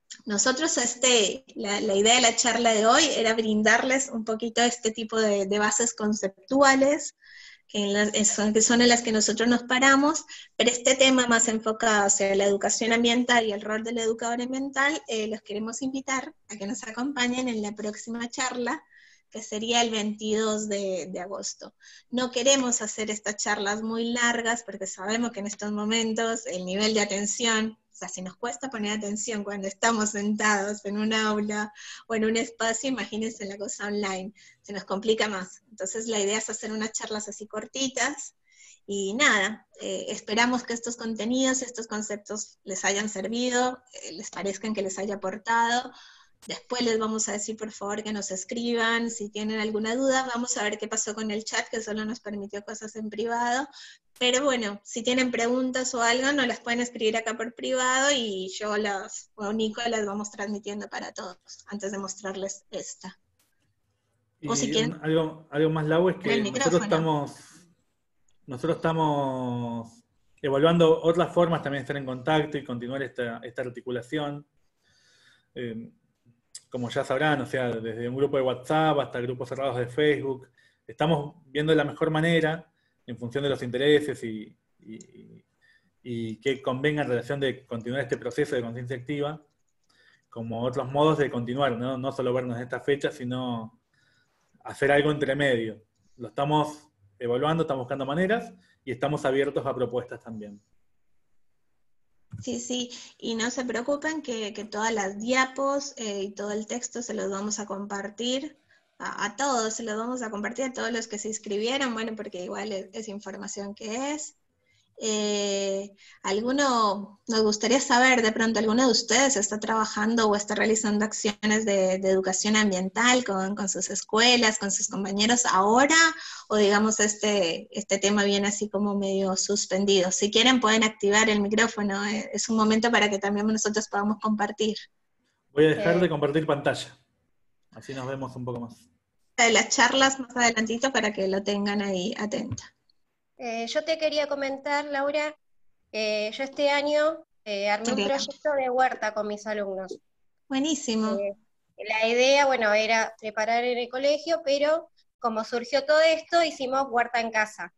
nosotros la idea de la charla de hoy era brindarles un poquito este tipo de bases conceptuales, que son en las que nosotros nos paramos, pero este tema más enfocado hacia la educación ambiental y el rol del educador ambiental, los queremos invitar a que nos acompañen en la próxima charla, que sería el 22 de agosto. No queremos hacer estas charlas muy largas, porque sabemos que en estos momentos el nivel de atención, o sea, si nos cuesta poner atención cuando estamos sentados en un aula o en un espacio, imagínense la cosa online, se nos complica más. Entonces la idea es hacer unas charlas así cortitas, y nada, esperamos que estos contenidos, estos conceptos les hayan servido, les parezcan que les haya aportado. Después les vamos a decir, por favor, que nos escriban si tienen alguna duda. Vamos a ver qué pasó con el chat, que solo nos permitió cosas en privado. Pero bueno, si tienen preguntas o algo, nos las pueden escribir acá por privado y yo o Nico las vamos transmitiendo para todos, antes de mostrarles esta. Y O si quieren, algo más, Lau, es que el micrófono. nosotros estamos evaluando otras formas también de estar en contacto y continuar esta articulación. Como ya sabrán, o sea, desde un grupo de WhatsApp hasta grupos cerrados de Facebook, estamos viendo la mejor manera, en función de los intereses y que convenga en relación de continuar este proceso de conciencia activa, como otros modos de continuar, ¿no? No solo vernos en esta fecha, sino hacer algo entre medio. Lo estamos evaluando, estamos buscando maneras y estamos abiertos a propuestas también. Sí, sí, y no se preocupen que todas las diapos y todo el texto se los vamos a compartir a todos, se los vamos a compartir a todos los que se inscribieron, bueno, porque igual es información que es. Nos gustaría saber, de pronto, ¿alguno de ustedes está trabajando o está realizando acciones de educación ambiental con sus escuelas, con sus compañeros ahora? O digamos, este tema viene así como medio suspendido. Si quieren pueden activar el micrófono, es un momento para que también nosotros podamos compartir. Voy a dejar de compartir pantalla, así nos vemos un poco más. De las charlas más adelantito para que lo tengan ahí atento. Yo te quería comentar, Laura, yo este año armé un proyecto de huerta con mis alumnos. Buenísimo. La idea, bueno, era preparar en el colegio, pero como surgió todo esto, hicimos huerta en casa.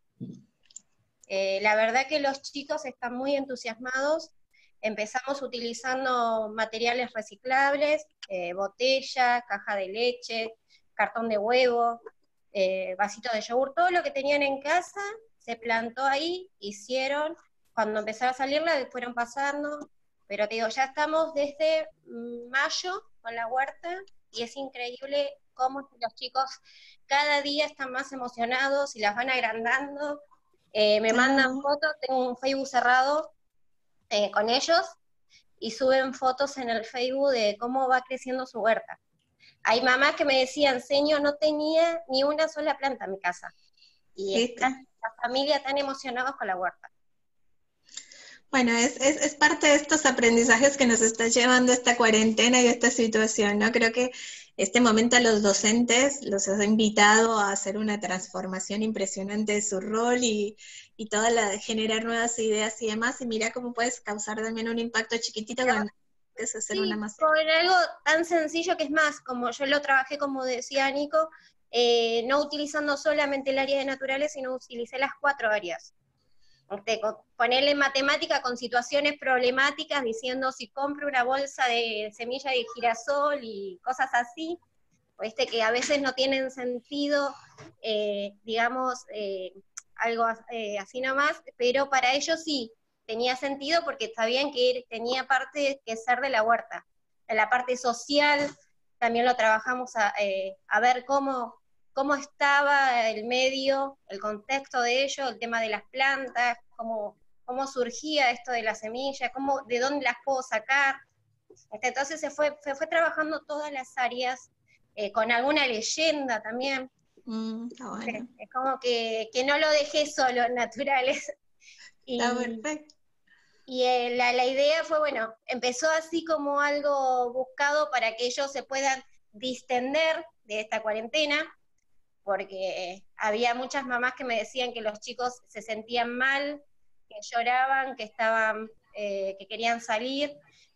La verdad que los chicos están muy entusiasmados. Empezamos utilizando materiales reciclables, botella, caja de leche, cartón de huevo, vasito de yogur, todo lo que tenían en casa se plantó ahí, hicieron, cuando empezaron a salir la fueron pasando, pero te digo, ya estamos desde mayo con la huerta, y es increíble cómo los chicos cada día están más emocionados y las van agrandando, me mandan fotos, tengo un Facebook cerrado con ellos, y suben fotos en el Facebook de cómo va creciendo su huerta. Hay mamás que me decían, señor, no tenía ni una sola planta en mi casa. Y está la familia tan emocionados con la huerta. Bueno, es parte de estos aprendizajes que nos está llevando esta cuarentena y esta situación, ¿no? Creo que este momento a los docentes los ha invitado a hacer una transformación impresionante de su rol y generar nuevas ideas y demás, y mira cómo puedes causar también un impacto chiquitito con que es hacer una masa. Con algo tan sencillo que es más, como yo lo trabajé, como decía Nico, no utilizando solamente el área de naturales, sino utilicé las 4 áreas. Ponerle matemática con situaciones problemáticas, diciendo si compro una bolsa de semilla de girasol y cosas así, que a veces no tienen sentido, digamos, algo así nomás, pero para ellos sí tenía sentido porque sabían que tenía parte que ser de la huerta. En la parte social también lo trabajamos a ver cómo estaba el medio, el contexto de ello, el tema de las plantas, cómo surgía esto de las semillas, de dónde las puedo sacar. Entonces se fue trabajando todas las áreas, con alguna leyenda también. Bueno. Es como que no lo dejé solo en naturales. Está perfecto. Y la idea fue, bueno, empezó así como algo buscado para que ellos se puedan distender de esta cuarentena, porque había muchas mamás que me decían que los chicos se sentían mal, que lloraban, que estaban, que querían salir.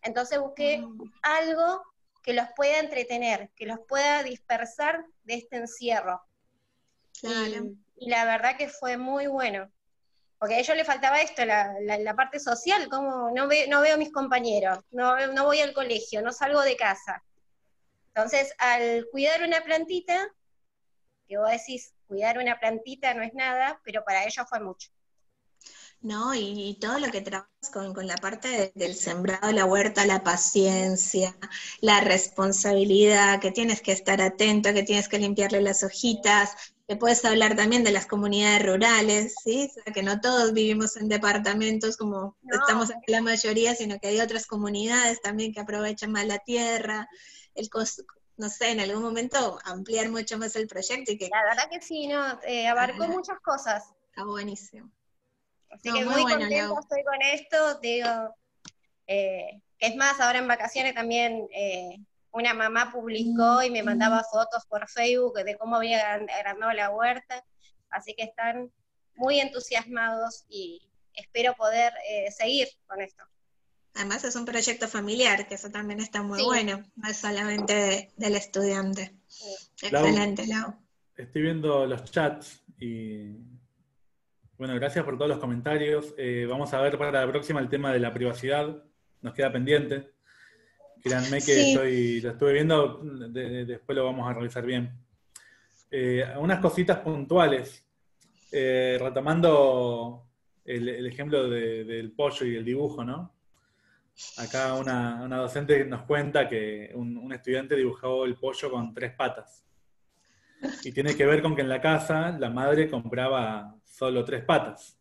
Entonces busqué algo que los pueda entretener, que los pueda dispersar de este encierro. Claro. Y la verdad que fue muy bueno. Porque a ellos les faltaba esto, la parte social, como no veo a mis compañeros, no voy al colegio, no salgo de casa. Entonces, al cuidar una plantita, que vos decís, cuidar una plantita no es nada, pero para ellos fue mucho. No, y todo lo que trabajas con la parte del sembrado, la huerta, la paciencia, la responsabilidad, que tienes que estar atento, que tienes que limpiarle las hojitas, que puedes hablar también de las comunidades rurales, ¿sí? O sea, que no todos vivimos en departamentos como estamos aquí la mayoría, sino que hay otras comunidades también que aprovechan más la tierra, no sé, en algún momento ampliar mucho más el proyecto y que... La verdad que sí, abarcó muchas cosas. Está buenísimo. Así que muy contenta estoy con esto, te digo, que es más, ahora en vacaciones también una mamá publicó y me mandaba fotos por Facebook de cómo había agrandado la huerta, así que están muy entusiasmados y espero poder seguir con esto. Además es un proyecto familiar, que eso también está muy bueno, no es solamente del estudiante. Sí. Excelente, Lau. Estoy viendo los chats y... Bueno, gracias por todos los comentarios. Vamos a ver para la próxima el tema de la privacidad. Nos queda pendiente. Créanme que lo estuve viendo, después lo vamos a revisar bien. Unas cositas puntuales. Retomando el ejemplo del pollo y el dibujo, ¿no? Acá una docente nos cuenta que un estudiante dibujó el pollo con 3 patas. Y tiene que ver con que en la casa la madre compraba solo 3 patas.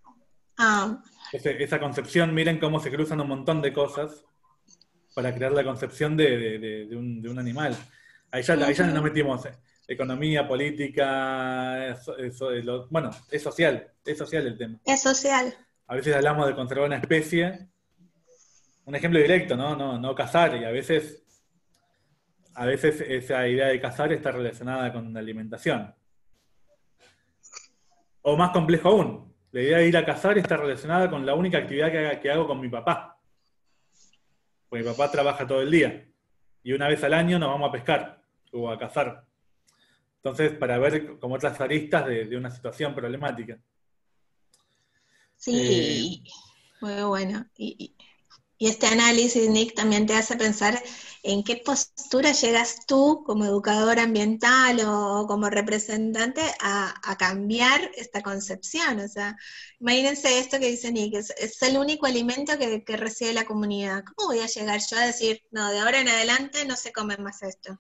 Esa concepción, miren cómo se cruzan un montón de cosas para crear la concepción de un animal. Ahí ya nos metimos economía, política, bueno, es social el tema. Es social. A veces hablamos de conservar una especie, un ejemplo directo, no cazar, y a veces esa idea de cazar está relacionada con la alimentación. O más complejo aún, la idea de ir a cazar está relacionada con la única actividad que hago con mi papá. Porque mi papá trabaja todo el día. Y una vez al año nos vamos a pescar o a cazar. Entonces, para ver como otras aristas de una situación problemática. Sí, muy bueno. Y este análisis, Nick, también te hace pensar en qué postura llegas tú como educador ambiental o como representante a cambiar esta concepción. O sea, imagínense esto que dice Nick, es el único alimento que recibe la comunidad. ¿Cómo voy a llegar yo a decir, no, de ahora en adelante no se come más esto?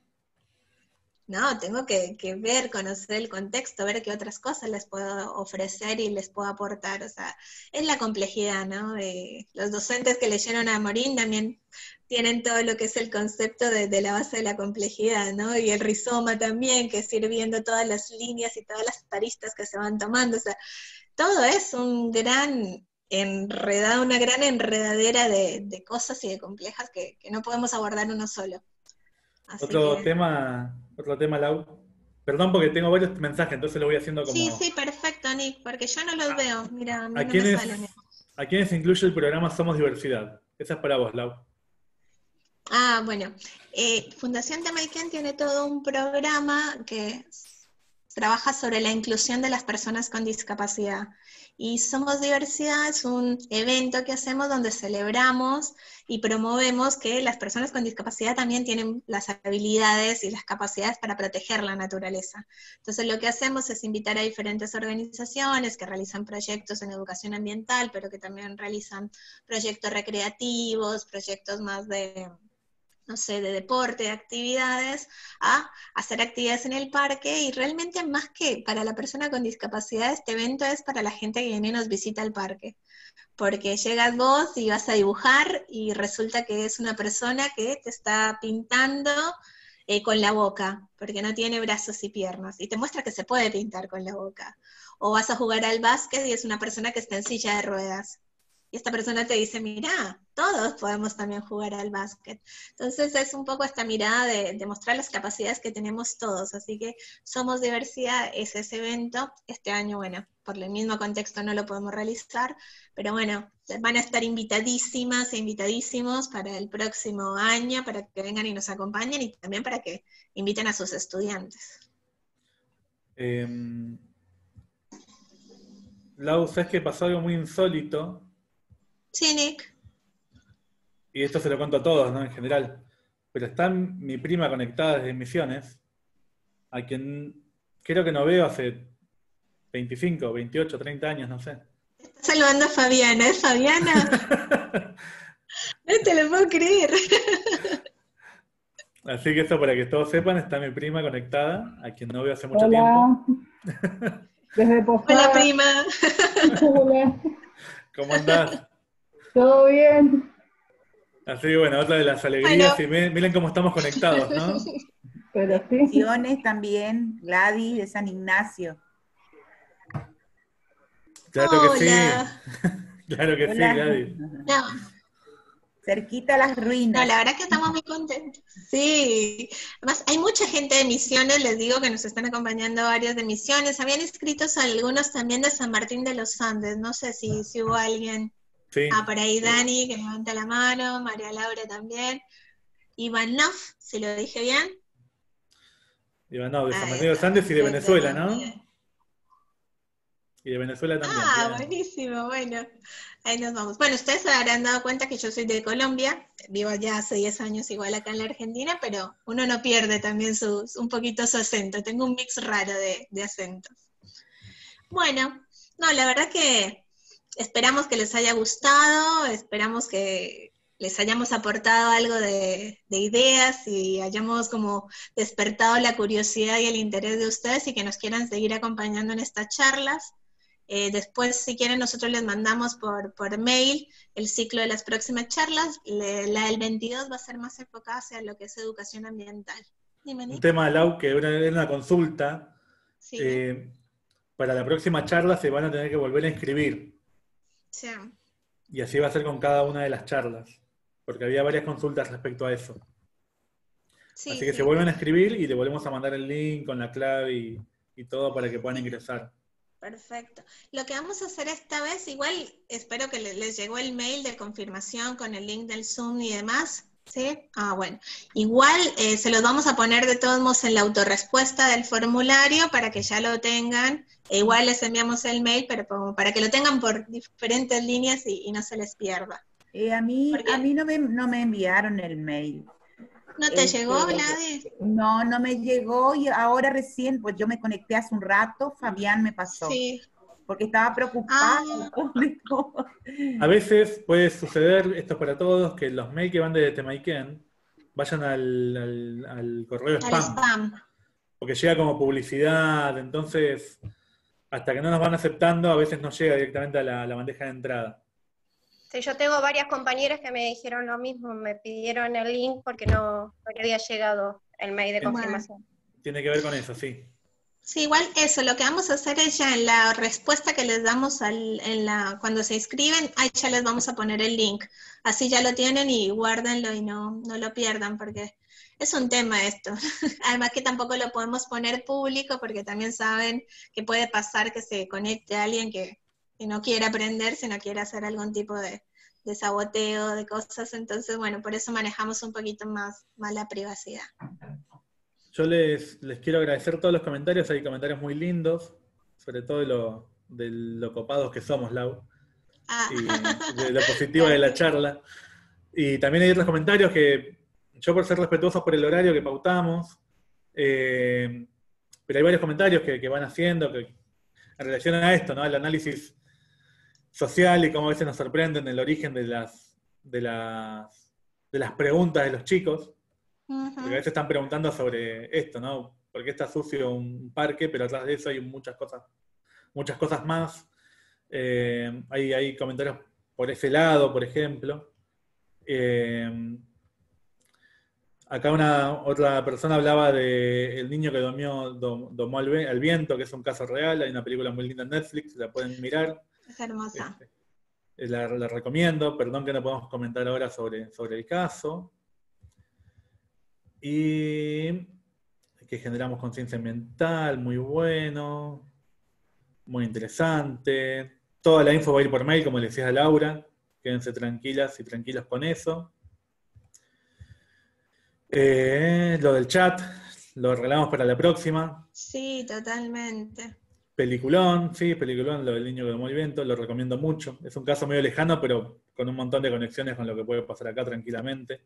No, tengo que ver, conocer el contexto, ver qué otras cosas les puedo ofrecer y les puedo aportar. O sea, es la complejidad, ¿no? Los docentes que leyeron a Morín también tienen todo lo que es el concepto de la base de la complejidad, ¿no? Y el rizoma también, que es ir viendo todas las líneas y todas las aristas que se van tomando. O sea, todo es una gran enredadera de cosas y de complejas que no podemos abordar uno solo. Otro tema, Lau. Perdón porque tengo varios mensajes, entonces lo voy haciendo como... Sí, perfecto, Nick, porque yo no los veo. Mira, a mí no me salen. ¿A quiénes incluye el programa Somos Diversidad? Esa es para vos, Lau. Bueno. Fundación Temayquén tiene todo un programa que trabaja sobre la inclusión de las personas con discapacidad. Y Somos Diversidad es un evento que hacemos donde celebramos y promovemos que las personas con discapacidad también tienen las habilidades y las capacidades para proteger la naturaleza. Entonces lo que hacemos es invitar a diferentes organizaciones que realizan proyectos en educación ambiental, pero que también realizan proyectos recreativos, proyectos más de deporte, de actividades, a hacer actividades en el parque, y realmente más que para la persona con discapacidad, este evento es para la gente que viene y nos visita al parque, porque llegas vos y vas a dibujar y resulta que es una persona que te está pintando con la boca, porque no tiene brazos y piernas, y te muestra que se puede pintar con la boca. O vas a jugar al básquet y es una persona que está en silla de ruedas. Y esta persona te dice, mira, todos podemos también jugar al básquet. Entonces es un poco esta mirada de mostrar las capacidades que tenemos todos. Así que Somos Diversidad es ese evento. Este año, bueno, por el mismo contexto no lo podemos realizar, pero bueno, van a estar invitadísimas e invitadísimos para el próximo año, para que vengan y nos acompañen y también para que inviten a sus estudiantes. Lau, ¿sabes que pasó algo muy insólito? Sí, Nick. Y esto se lo cuento a todos, ¿no? En general. Pero está mi prima conectada desde Misiones, a quien creo que no veo hace 25, 28, 30 años, no sé. Está saludando a Fabiana, ¿es Fabiana? No te lo puedo creer. Así que eso, para que todos sepan, está mi prima conectada, a quien no veo hace mucho Hola. tiempo. Desde Posada. Hola, prima. Hola. ¿Cómo andás? ¿Todo bien? Así que bueno, otra de las alegrías, y miren cómo estamos conectados, ¿no? Pero sí. Misiones también, Gladys de San Ignacio. Claro que sí. Hola. Claro que sí, Hola. Gladys. No, Cerquita a las no, ruinas. la verdad que estamos muy contentos. Sí. Además, hay mucha gente de Misiones, les digo que nos están acompañando varios de Misiones. Habían inscritos algunos también de San Martín de los Andes. No sé si hubo alguien. Sí. Por ahí Dani, que levanta la mano, María Laura también. Ivanov, si lo dije bien. Ivanov, de San Martín de los Andes y de Venezuela, ¿no? Y de Venezuela también. Ah, bien. buenísimo, bueno, ahí nos vamos. Bueno, ustedes se habrán dado cuenta que yo soy de Colombia, vivo ya hace 10 años igual acá en la Argentina, pero uno no pierde también un poquito su acento, tengo un mix raro de acentos. Bueno, no, la verdad que esperamos que les haya gustado, esperamos que les hayamos aportado algo de ideas y hayamos como despertado la curiosidad y el interés de ustedes y que nos quieran seguir acompañando en estas charlas. Después, si quieren, nosotros les mandamos por mail el ciclo de las próximas charlas. La del 22 va a ser más enfocada hacia lo que es educación ambiental. Dime, Un Nick. tema, Lau, que era una consulta. Sí. Para la próxima charla se van a tener que volver a inscribir. Sí. Y así va a ser con cada una de las charlas. Porque había varias consultas respecto a eso. Sí, Así que sí. se vuelven a escribir y le volvemos a mandar el link con la clave y todo para que puedan ingresar. Perfecto. Lo que vamos a hacer esta vez, igual espero que les llegó el mail de confirmación con el link del Zoom y demás, ¿sí? Ah, bueno. Igual se los vamos a poner de todos modos en la autorrespuesta del formulario para que ya lo tengan. Igual les enviamos el mail, pero como para que lo tengan por diferentes líneas y no se les pierda. A mí ¿Por qué? no me enviaron el mail. ¿No te llegó, Gladys? No, no me llegó y ahora recién, pues yo me conecté hace un rato, Fabián me pasó. Sí. Porque estaba preocupada. A veces puede suceder, esto es para todos, que los mails que van de Temaiken vayan al correo Al spam. spam. Porque llega como publicidad, entonces hasta que no nos van aceptando a veces no llega directamente a la bandeja de entrada. Sí, yo tengo varias compañeras que me dijeron lo mismo, me pidieron el link porque no le había llegado el mail de confirmación. Tiene que ver con eso, sí. Sí, igual eso, lo que vamos a hacer es ya en la respuesta que les damos cuando se inscriben, ahí ya les vamos a poner el link. Así ya lo tienen y guárdenlo y no lo pierdan, porque es un tema esto. Además que tampoco lo podemos poner público, porque también saben que puede pasar que se conecte a alguien que no quiere aprender, sino quiere hacer algún tipo de saboteo, de cosas. Entonces, bueno, por eso manejamos un poquito más la privacidad. Yo les quiero agradecer todos los comentarios, hay comentarios muy lindos, sobre todo de lo copados que somos, Lau, y de lo positivo de la charla. Y también hay otros comentarios que, yo por ser respetuosos por el horario que pautamos, pero hay varios comentarios que van haciendo en relación a esto, ¿no? Al análisis social y cómo a veces nos sorprenden el origen de las preguntas de los chicos. Porque a veces están preguntando sobre esto, ¿no? ¿Por qué está sucio un parque? Pero atrás de eso hay muchas cosas más. Hay comentarios por ese lado, por ejemplo. Acá otra persona hablaba de el niño que domó al viento, que es un caso real. Hay una película muy linda en Netflix, la pueden mirar. Es hermosa. La recomiendo, perdón que no podemos comentar ahora sobre el caso. Y que generamos conciencia ambiental, muy bueno, muy interesante. Toda la info va a ir por mail, como le decía a Laura. Quédense tranquilas y tranquilos con eso. Lo del chat, lo arreglamos para la próxima. Sí, totalmente. Peliculón, sí, peliculón, lo del niño que tomó el viento, lo recomiendo mucho. Es un caso medio lejano, pero con un montón de conexiones con lo que puede pasar acá tranquilamente.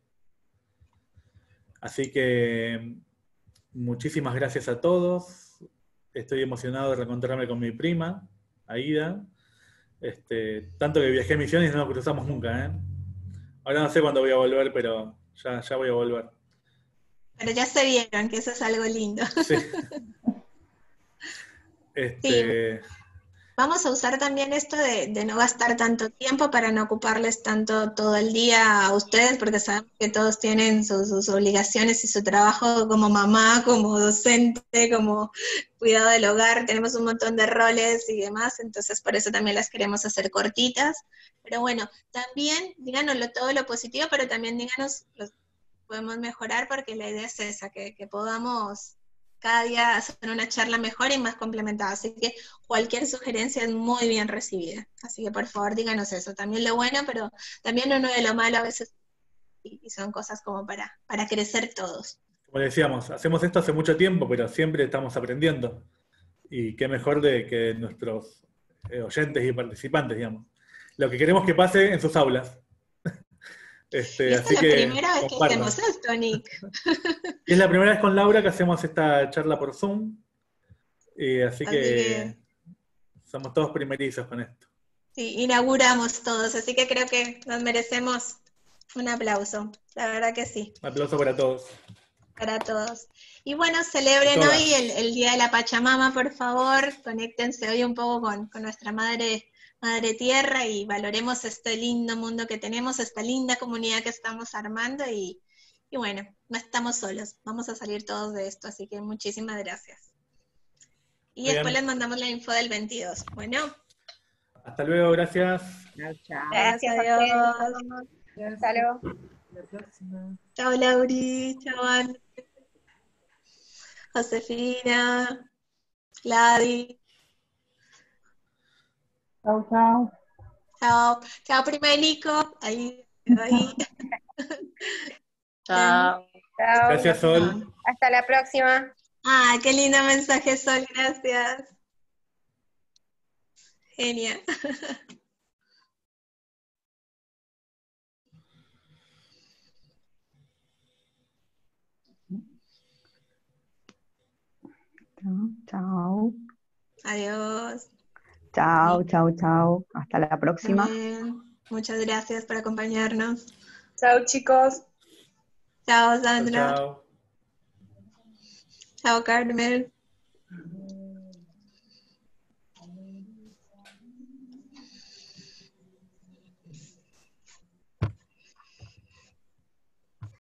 Así que muchísimas gracias a todos. Estoy emocionado de reencontrarme con mi prima, Aida. Tanto que viajé a Misiones y no nos cruzamos nunca, ¿eh? Ahora no sé cuándo voy a volver, pero ya voy a volver. Pero ya se vieron, que eso es algo lindo. Sí. Sí. Vamos a usar también esto de no gastar tanto tiempo para no ocuparles tanto todo el día a ustedes, porque sabemos que todos tienen sus obligaciones y su trabajo como mamá, como docente, como cuidado del hogar, tenemos un montón de roles y demás, entonces por eso también las queremos hacer cortitas. Pero bueno, también díganos todo lo positivo, pero también díganos lo que podemos mejorar, porque la idea es esa, que podamos cada día hacer una charla mejor y más complementada. Así que cualquier sugerencia es muy bien recibida. Así que por favor díganos eso. También lo bueno, pero también uno de lo malo a veces, y son cosas como para crecer todos. Como decíamos, hacemos esto hace mucho tiempo, pero siempre estamos aprendiendo. Y qué mejor de que nuestros oyentes y participantes, digamos. Lo que queremos que pase en sus aulas. Y esta es la primera vez que hacemos esto, Nick. Es la primera vez con Laura que hacemos esta charla por Zoom. Así que somos todos primerizos con esto. Sí, inauguramos todos, así que creo que nos merecemos un aplauso. La verdad que sí. Un aplauso para todos. Para todos. Y bueno, celebren hoy el Día de la Pachamama, por favor. Conéctense hoy un poco con nuestra Madre Tierra y valoremos este lindo mundo que tenemos, esta linda comunidad que estamos armando y bueno, no estamos solos, vamos a salir todos de esto, así que muchísimas gracias. Y después les mandamos la info del 22. Bueno. Hasta luego, gracias. Chao. Gracias, adiós. Hasta luego. La próxima. Chao, Lauri, chao, Ana, Josefina, Gladys. Chao, chao. Chao, Primerico. Ahí. Chao. Gracias, Sol. Hasta la próxima. Qué lindo mensaje, Sol, gracias. Genial. Chao. Adiós. Chao, chao, chao. Hasta la próxima. Bien. Muchas gracias por acompañarnos. Chao, chicos. Chao, Sandra. Chao. Chao, Carmen.